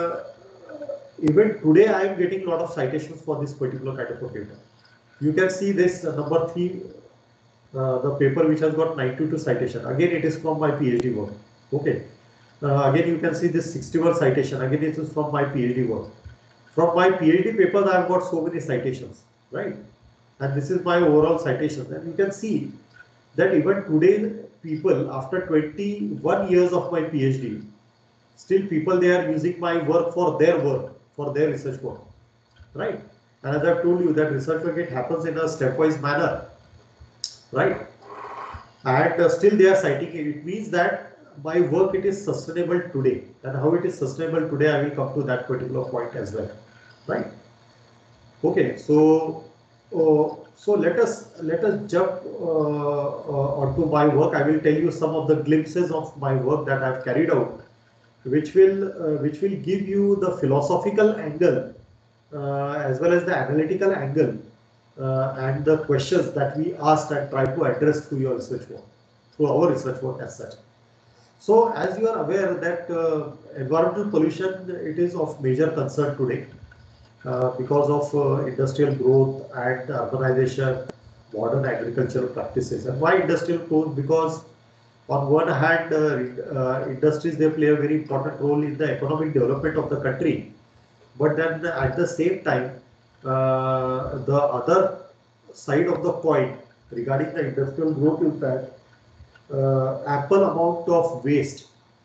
Speaker 1: even today I am getting a lot of citations for this particular kind of a paper. You can see this number 3, the paper which has got 92 citation. Again, it is from my PhD work. Okay. Again, you can see this 61 citation. Again, it is from my PhD work. From my PhD papers, I have got so many citations, right? And this is my overall citation. And you can see that even today, people, after 21 years of my PhD, still people, they are using my work, for their research work, right? And as I've told you, that research work, it happens in a stepwise manner, right? And still they are citing it. It means that my work, it is sustainable today, and how it is sustainable today, I will come to that particular point as well, right? Okay, so so let us jump onto my work. I will tell you some of the glimpses of my work that I've carried out, which will give you the philosophical angle as well as the analytical angle and the questions that we asked and tried to address through your research work, through our research work as such. So, as you are aware that environmental pollution, it is of major concern today because of industrial growth and urbanization, modern agricultural practices. And why industrial growth? Because On one hand, industries, they play a very important role in the economic development of the country. But then at the same time, the other side of the coin regarding the industrial growth is that ample amount of waste.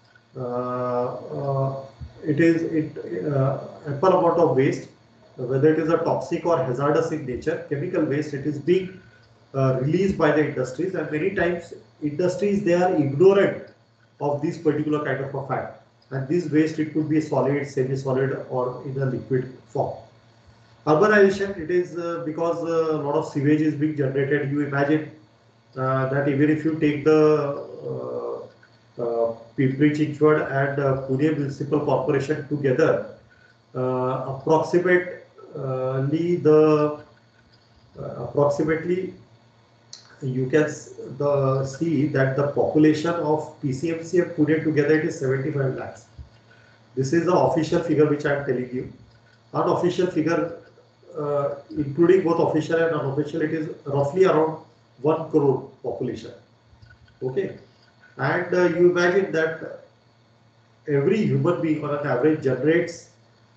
Speaker 1: It is ample amount of waste, whether it is a toxic or hazardous in nature, chemical waste, it is being released by the industries, and many times industries, they are ignorant of this particular kind of a fact. And this waste, it could be solid, semi-solid, or in a liquid form. Urbanization, it is because a lot of sewage is being generated. You imagine that even if you take the Pimpri-Chinchwad and Pune Municipal Corporation together, approximately you can see that the population of PCMC and Pune together, it is 75 lakhs. This is the official figure which I am telling you. Unofficial figure, including both official and unofficial, it is roughly around 1 crore population. Okay, and you imagine that every human being on an average generates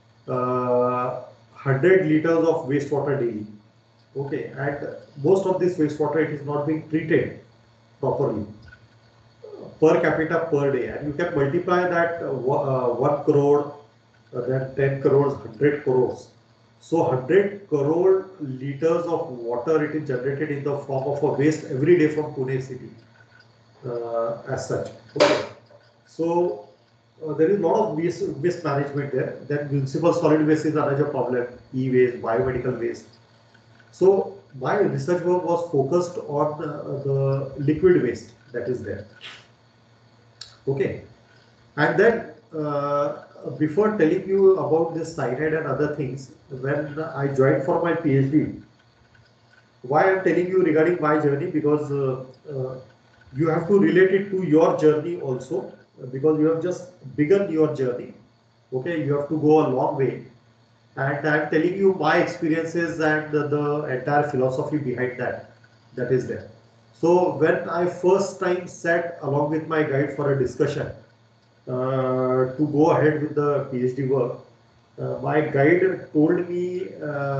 Speaker 1: 100 liters of wastewater daily. Okay, and most of this wastewater, it is not being treated properly per capita per day, and you can multiply that 1 crore, then 10 crores, 100 crores. So 100 crore liters of water, it is generated in the form of a waste every day from Pune city, as such. Okay, so there is a lot of waste management there. Then municipal solid waste is another problem, e-waste, biomedical waste. So my research work was focused on the liquid waste that is there. Okay, and then before telling you about this cyanide and other things, when I joined for my PhD, why I am telling you regarding my journey, because you have to relate it to your journey also, because you have just begun your journey. Okay, you have to go a long way, and I am telling you my experiences and the entire philosophy behind that is there. So when I first time sat along with my guide for a discussion to go ahead with the PhD work, my guide told me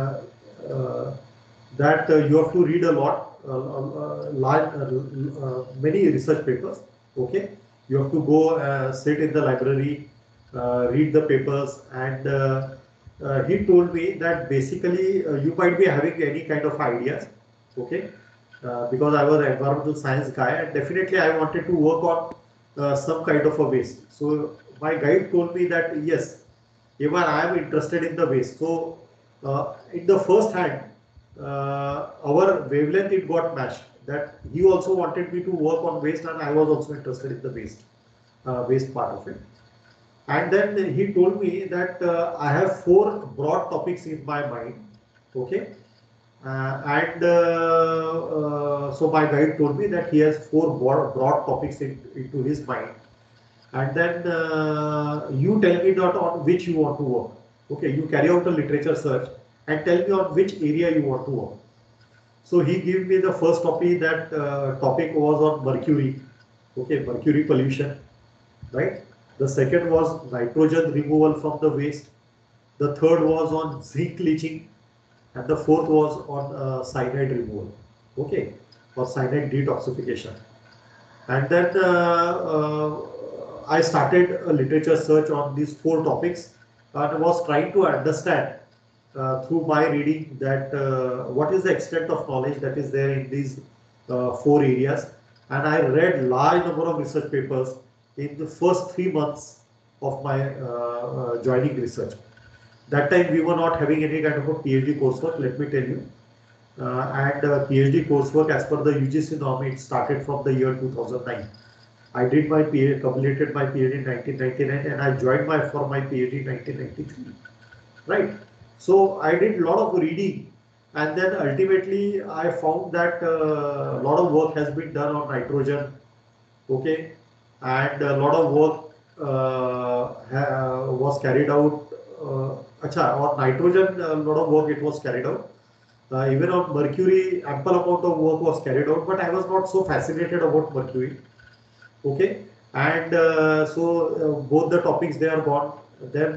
Speaker 1: that you have to read a lot, many research papers. Okay, you have to go sit in the library, read the papers, and he told me that basically you might be having any kind of ideas. Okay, because I was an environmental science guy, and definitely I wanted to work on some kind of a waste. So my guide told me that yes, even I am interested in the waste. So in the first hand, our wavelength, it got matched. That he also wanted me to work on waste, and I was also interested in the waste part of it. And then he told me that I have 4 broad topics in my mind. Okay, so my guide told me that he has 4 broad topics into his mind, and then you tell me that on which you want to work. Okay, you carry out a literature search and tell me on which area you want to work. So he gave me the first topic. That topic was on mercury. Okay, mercury pollution, right? The second was nitrogen removal from the waste. The third was on zinc leaching, and the fourth was on cyanide removal. Okay, or cyanide detoxification. And then I started a literature search on these 4 topics, and was trying to understand through my reading that what is the extent of knowledge that is there in these 4 areas. And I read large number of research papers in the first 3 months of my joining research. That time we were not having any kind of a PhD coursework, let me tell you. And PhD coursework as per the UGC norm, it started from the year 2009. I did my PhD, completed my PhD in 1999, and I joined for my PhD in 1993. Right. So I did a lot of reading, and then ultimately I found that a lot of work has been done on nitrogen. Okay, and a lot of work was carried out. On nitrogen, a lot of work it was carried out. Even on mercury, ample amount of work was carried out, but I was not so fascinated about mercury. Okay, and both the topics they are gone. Then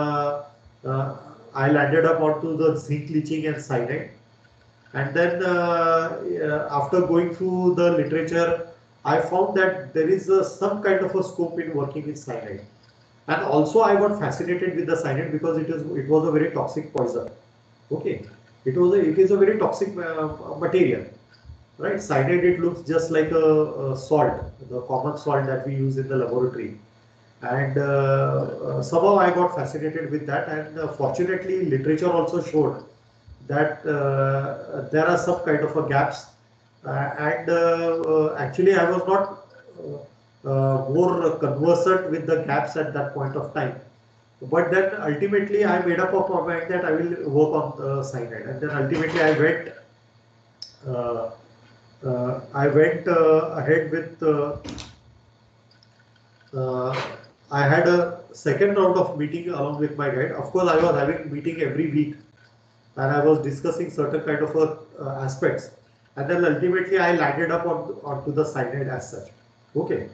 Speaker 1: I landed up onto the zinc leaching and cyanide. And then after going through the literature, I found that there is some kind of a scope in working with cyanide. And also I got fascinated with the cyanide because it was a very toxic poison. Okay, it is a very toxic material, right? Cyanide, it looks just like a salt, the common salt that we use in the laboratory. And somehow I got fascinated with that, and fortunately literature also showed that there are some kind of a gaps, and actually I was not more conversant with the gaps at that point of time. But then ultimately I made up of my mind that I will work on the cyanide, and then ultimately uh, I went ahead with I had a second round of meeting along with my guide. Of course, I was having meeting every week, and I was discussing certain kind of aspects. And then ultimately, I landed up onto the cyanide as such. Okay.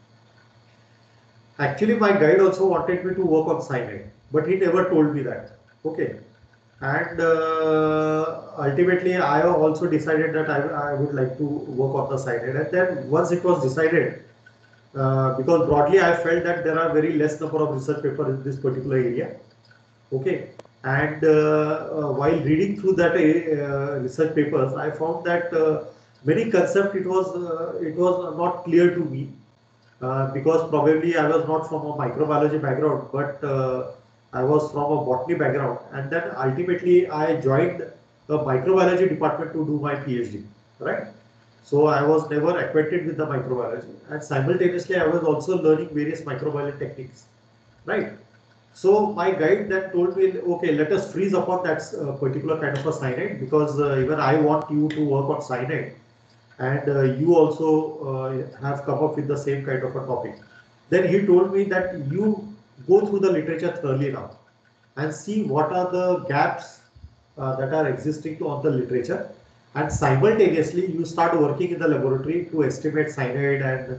Speaker 1: Actually, my guide also wanted me to work on cyanide, but he never told me that. Okay. And ultimately, I also decided that I would like to work on the cyanide. And then once it was decided, because broadly I felt that there are very less number of research papers in this particular area. Okay, and while reading through that research papers, I found that many concepts it was not clear to me, because probably I was not from a microbiology background, but I was from a botany background, and then ultimately I joined the microbiology department to do my PhD, right? So I was never acquainted with the microbiology, and simultaneously I was also learning various microbiology techniques, right? So my guide then told me, okay, let us freeze upon that particular kind of a cyanide, because even I want you to work on cyanide, and you also have come up with the same kind of a topic. Then he told me that you go through the literature thoroughly now and see what are the gaps that are existing on the literature, and simultaneously you start working in the laboratory to estimate cyanide and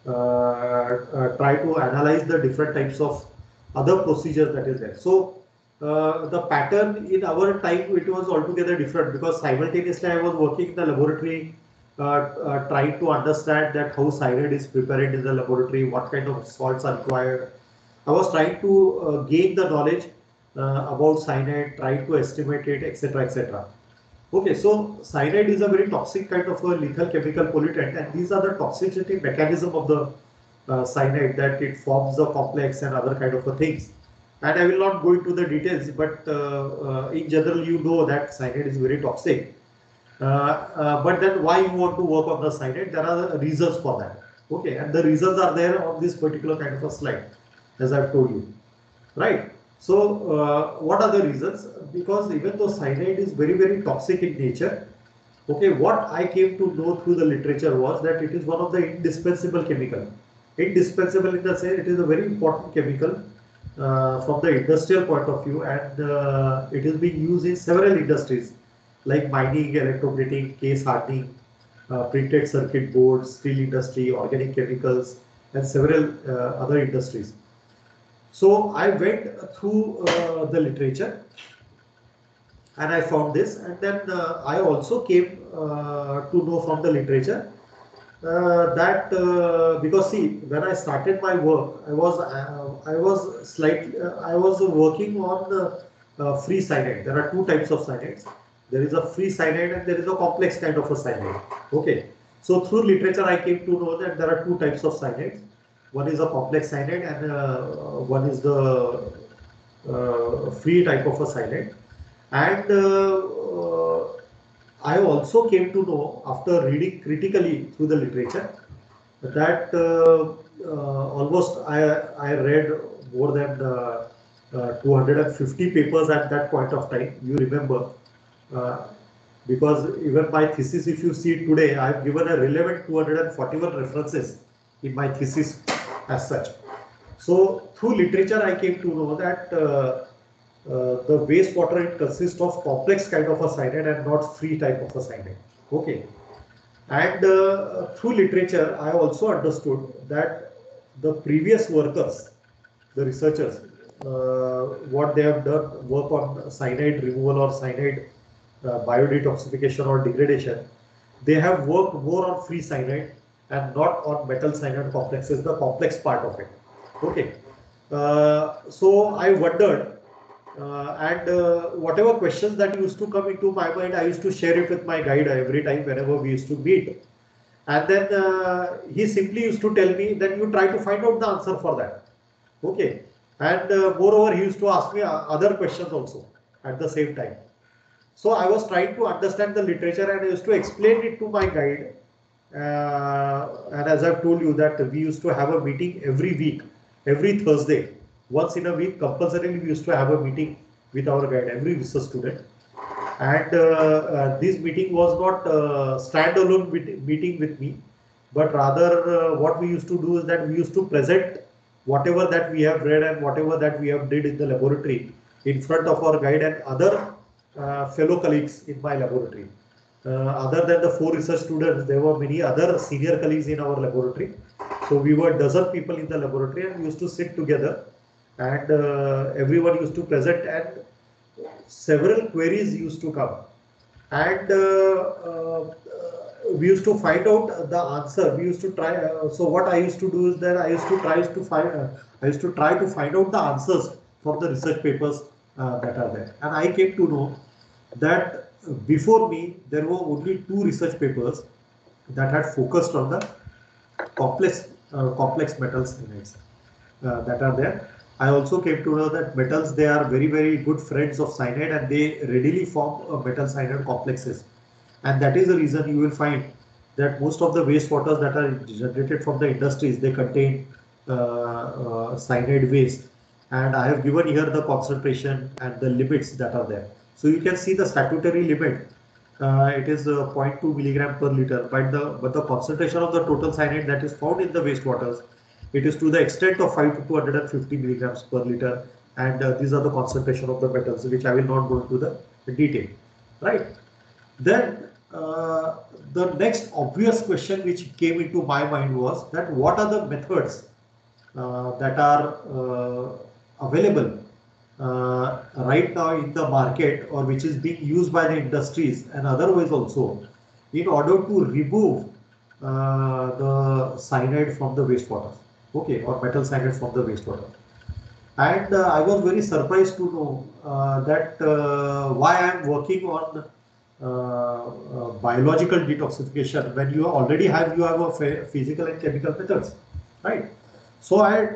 Speaker 1: try to analyze the different types of other procedures that is there. So the pattern in our time, it was altogether different, because simultaneously I was working in the laboratory, trying to understand that how cyanide is prepared in the laboratory, what kind of salts are required. I was trying to gain the knowledge about cyanide, trying to estimate it, etc., etc. Okay, so cyanide is a very toxic kind of a lethal chemical pollutant, and these are the toxicity mechanism of the cyanide, that it forms the complex and other kind of things. And I will not go into the details, but in general, you know that cyanide is very toxic. But then why you want to work on the cyanide? There are reasons for that. Okay, and the reasons are there on this particular kind of a slide, as I've told you, right? So what are the reasons? Because even though cyanide is very, very toxic in nature, okay, what I came to know through the literature was that it is one of the indispensable chemical. Indispensable in the sense it is a very important chemical from the industrial point of view, and it is being used in several industries like mining, electroplating, case hardening, printed circuit boards, steel industry, organic chemicals, and several other industries. So I went through the literature and I found this, and then I also came to know from the literature that because see, when I started my work, I was working on the free cyanide. There are two types of cyanides. There is a free cyanide and there is a complex kind of a cyanide. Okay, so through literature I came to know that there are two types of cyanides. One is a complex cyanide, and one is the free type of a cyanide. And I also came to know after reading critically through the literature that almost I read more than 250 papers at that point of time. You remember, uh, because even my thesis, if you see today, I've given a relevant 241 references in my thesis as such. So through literature, I came to know that the wastewater, it consists of complex kind of a cyanide and not free type of a cyanide. Okay, And through literature, I also understood that the previous workers, the researchers, what they have done, work on cyanide removal or cyanide biodetoxification or degradation, they have worked more on free cyanide and not on metal cyanide complexes, the complex part of it. Okay. So I wondered, and whatever questions that used to come into my mind, I used to share it with my guide every time whenever we used to meet. And then he simply used to tell me that you try to find out the answer for that. Okay. And moreover, he used to ask me other questions also at the same time. So I was trying to understand the literature and I used to explain it to my guide. And as I've told you that we used to have a meeting every week, every Thursday, once in a week, compulsorily we used to have a meeting with our guide, every research student. And this meeting was not standalone meeting with me, but rather what we used to do is that we used to present whatever that we have read and whatever that we have did in the laboratory in front of our guide and other fellow colleagues in my laboratory. Other than the 4 research students, there were many other senior colleagues in our laboratory. So we were dozen people in the laboratory and we used to sit together and everyone used to present and several queries used to come. And we used to find out the answer. We used to try. So what I used to do is that I used to try to find out the answers from the research papers that are there. And I came to know that before me there were only 2 research papers that had focused on the complex metals that are there. I also came to know that metals, they are very, very good friends of cyanide and they readily form metal cyanide complexes. And that is the reason you will find that most of the wastewaters that are generated from the industries, they contain cyanide waste. And I have given here the concentration and the limits that are there. So you can see the statutory limit. It is 0.2 milligram per liter, but the concentration of the total cyanide that is found in the wastewaters, it is to the extent of 5 to 250 milligrams per liter, and these are the concentration of the metals, which I will not go into the detail, right? Then the next obvious question which came into my mind was that what are the methods that are available right now in the market or which is being used by the industries and otherwise also in order to remove the cyanide from the wastewater, okay, or metal cyanide from the wastewater. And I was very surprised to know that why I am working on biological detoxification when you already have a physical and chemical methods, right? So I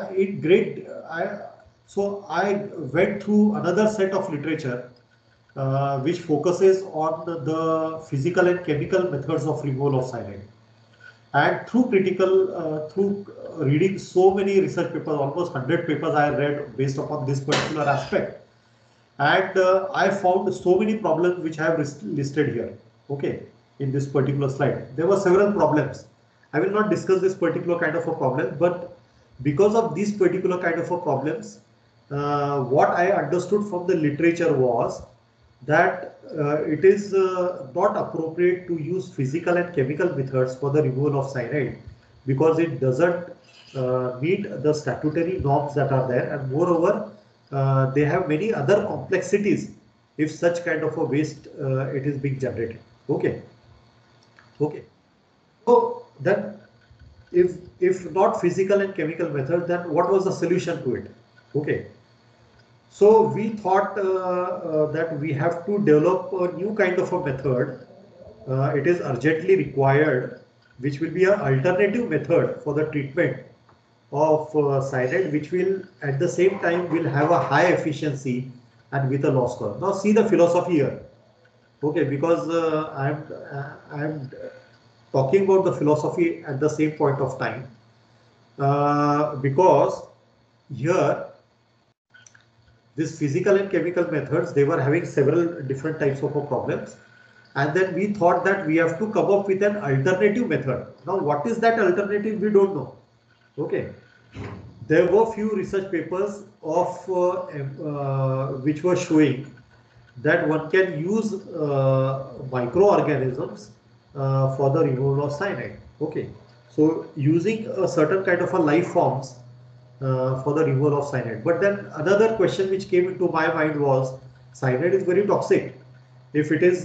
Speaker 1: went through another set of literature which focuses on the physical and chemical methods of removal of cyanide. And through reading so many research papers, almost 100 papers I read based upon this particular aspect. And I found so many problems which I have listed here, okay, in this particular slide. There were several problems. I will not discuss this particular kind of a problem, but because of these particular kind of a problems, what I understood from the literature was that it is not appropriate to use physical and chemical methods for the removal of cyanide because it doesn't meet the statutory norms that are there, and moreover they have many other complexities if such kind of a waste it is being generated. Okay. So then if not physical and chemical method, then what was the solution to it? Okay. So we thought that we have to develop a new kind of a method. It is urgently required, which will be an alternative method for the treatment of cyanide, which will at the same time will have a high efficiency and with a loss curve. Now see the philosophy here. Okay, because I'm talking about the philosophy at the same point of time, because here this physical and chemical methods, they were having several different types of problems, and then we thought that we have to come up with an alternative method. Now what is that alternative, we don't know. Okay, there were few research papers of which were showing that one can use microorganisms for the removal of cyanide. Okay, so using a certain kind of a life forms for the removal of cyanide. But then another question which came into my mind was cyanide is very toxic. If it is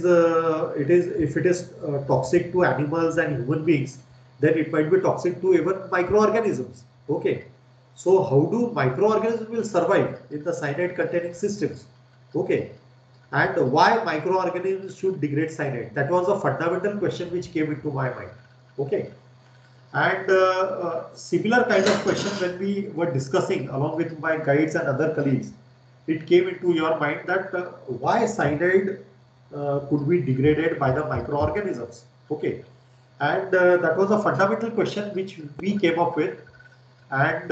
Speaker 1: toxic to animals and human beings, then it might be toxic to even microorganisms. Okay, so how do microorganisms will survive in the cyanide containing systems? Okay, and why microorganisms should degrade cyanide? That was a fundamental question which came into my mind. Okay, and similar kind of question when we were discussing along with my guides and other colleagues, it came into your mind that why cyanide could be degraded by the microorganisms. Okay, and that was a fundamental question which we came up with. And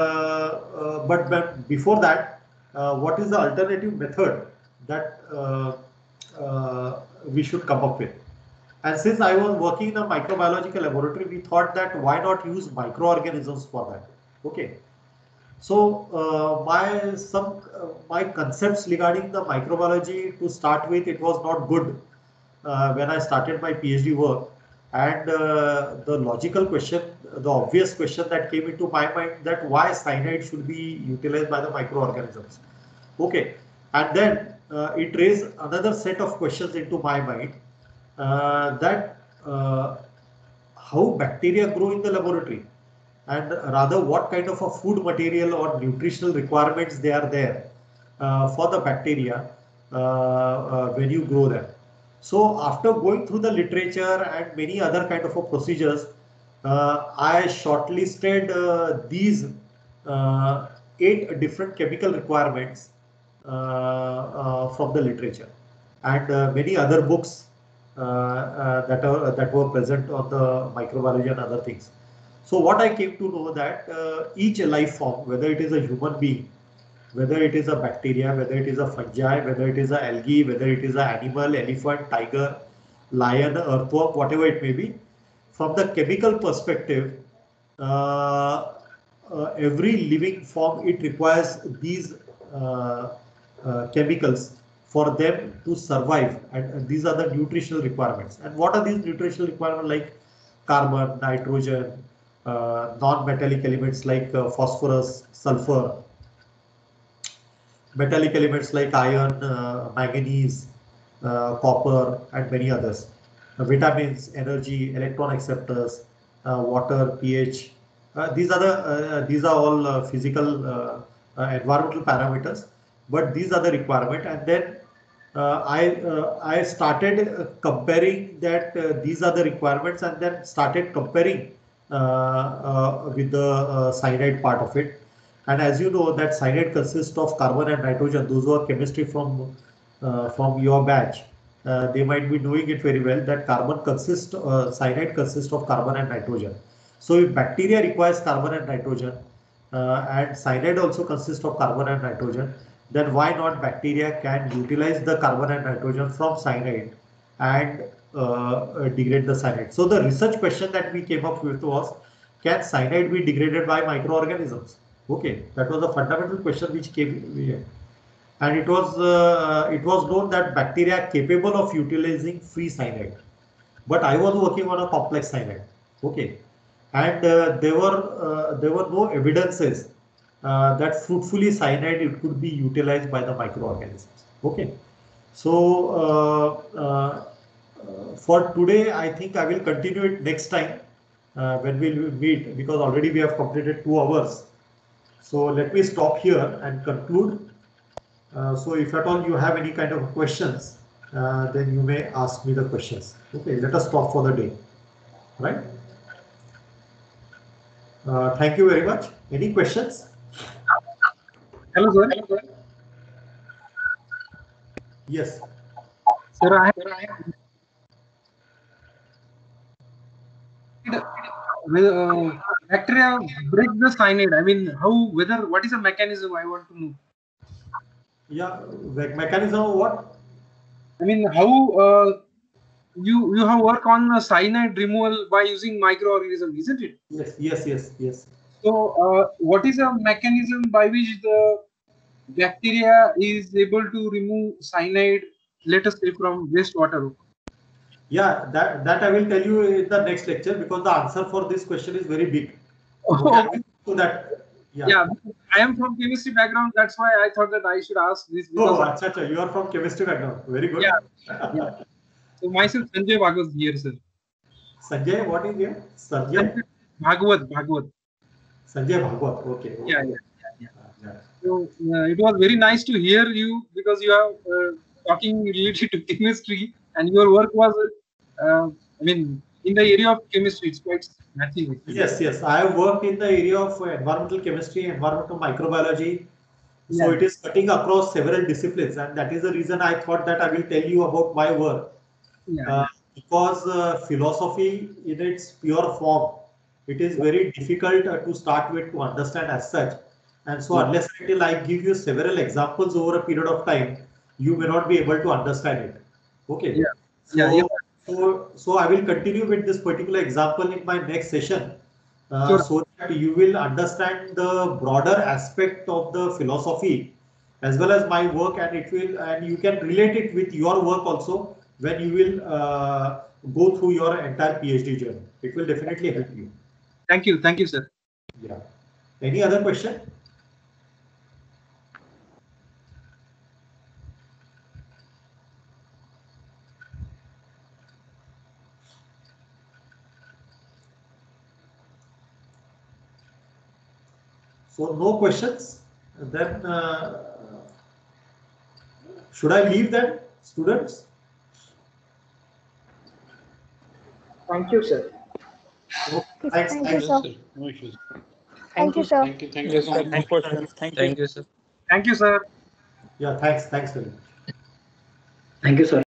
Speaker 1: but before that, what is the alternative method that we should come up with? And since I was working in a microbiological laboratory, we thought that why not use microorganisms for that? Okay. So my concepts regarding the microbiology to start with, it was not good when I started my PhD work. And the logical question, the obvious question that came into my mind, that why cyanide should be utilized by the microorganisms. Okay, and then it raised another set of questions into my mind, that how bacteria grow in the laboratory, and rather what kind of a food material or nutritional requirements they are there for the bacteria when you grow them. So after going through the literature and many other kind of procedures, I shortlisted these 8 different chemical requirements from the literature, and many other books that were present on the microbiology and other things. So what I came to know that each life form, whether it is a human being, whether it is a bacteria, whether it is a fungi, whether it is a algae, whether it is an animal, elephant, tiger, lion, earthworm, whatever it may be, from the chemical perspective, every living form, it requires these chemicals for them to survive, and these are the nutritional requirements. And what are these nutritional requirements? Like carbon, nitrogen, non-metallic elements like phosphorus, sulfur, metallic elements like iron, manganese, copper, and many others. Vitamins, energy, electron acceptors, water, pH. These are all physical environmental parameters, but these are the requirement. And then I started comparing that these are the requirements, and then started comparing with the cyanide part of it. And as you know that cyanide consists of carbon and nitrogen. Those who are chemistry from your batch, they might be knowing it very well that cyanide consists of carbon and nitrogen. So if bacteria requires carbon and nitrogen, and cyanide also consists of carbon and nitrogen, then why not bacteria can utilize the carbon and nitrogen from cyanide and degrade the cyanide. So the research question that we came up with was, can cyanide be degraded by microorganisms? Okay, that was a fundamental question which came here. And it was known that bacteria are capable of utilizing free cyanide. But I was working on a complex cyanide. Okay, and there were no evidences that fruitfully cyanide it could be utilized by the microorganisms. Okay, so for today, I think I will continue it next time when we will meet, because already we have completed 2 hours. So let me stop here and conclude. So if at all you have any kind of questions, then you may ask me the questions. Okay, let us stop for the day. Right? Thank you very much. Any questions?
Speaker 2: Hello, sir.
Speaker 1: Yes.
Speaker 2: Sir, bacteria break the cyanide. I mean, what is the mechanism? I want to know.
Speaker 1: Yeah, mechanism of what?
Speaker 2: I mean, how you have worked on cyanide removal by using microorganism, isn't it?
Speaker 1: Yes.
Speaker 2: So, what is a mechanism by which the bacteria is able to remove cyanide, let us say, from wastewater?
Speaker 1: Yeah, that I will tell you in the next lecture, because the answer for this question is very big. Okay, I will do that.
Speaker 2: Yeah, I am from chemistry background. That's why I thought that I should ask this.
Speaker 1: Oh,
Speaker 2: Because
Speaker 1: acha, you are from chemistry background. Very good.
Speaker 2: Yeah. So myself, Sanjay Bhagwat here, sir.
Speaker 1: Sanjay, what is here? Sanjay
Speaker 2: Bhagwat.
Speaker 1: Sanjay Bhagwat. Okay.
Speaker 2: Yeah. So it was very nice to hear you, because you are talking related to chemistry, and your work was, in the area of chemistry, it's quite matching.
Speaker 1: Yes. I have worked in the area of environmental chemistry, environmental microbiology. So
Speaker 2: Yeah.
Speaker 1: it is cutting across several disciplines, and that is the reason I thought that I will tell you about my work. Because philosophy in its pure form, it is very difficult to start with, to understand as such. And so unless until I give you several examples over a period of time, you may not be able to understand it. Okay. So I will continue with this particular example in my next session, so that you will understand the broader aspect of the philosophy as well as my work, and you can relate it with your work also when you will go through your entire PhD journey. It will definitely help you.
Speaker 2: Thank you, sir.
Speaker 1: Yeah. Any other question? So no questions. Then should I leave then, students?
Speaker 3: Thank you, sir.
Speaker 1: Thanks.
Speaker 3: Thank you, sir.
Speaker 4: No issues.
Speaker 3: Thank you, sir.
Speaker 4: Thank you so much.
Speaker 5: Thank you, sir.
Speaker 2: Thank you, sir.
Speaker 1: Yeah, thanks very much.
Speaker 3: Thank you, sir.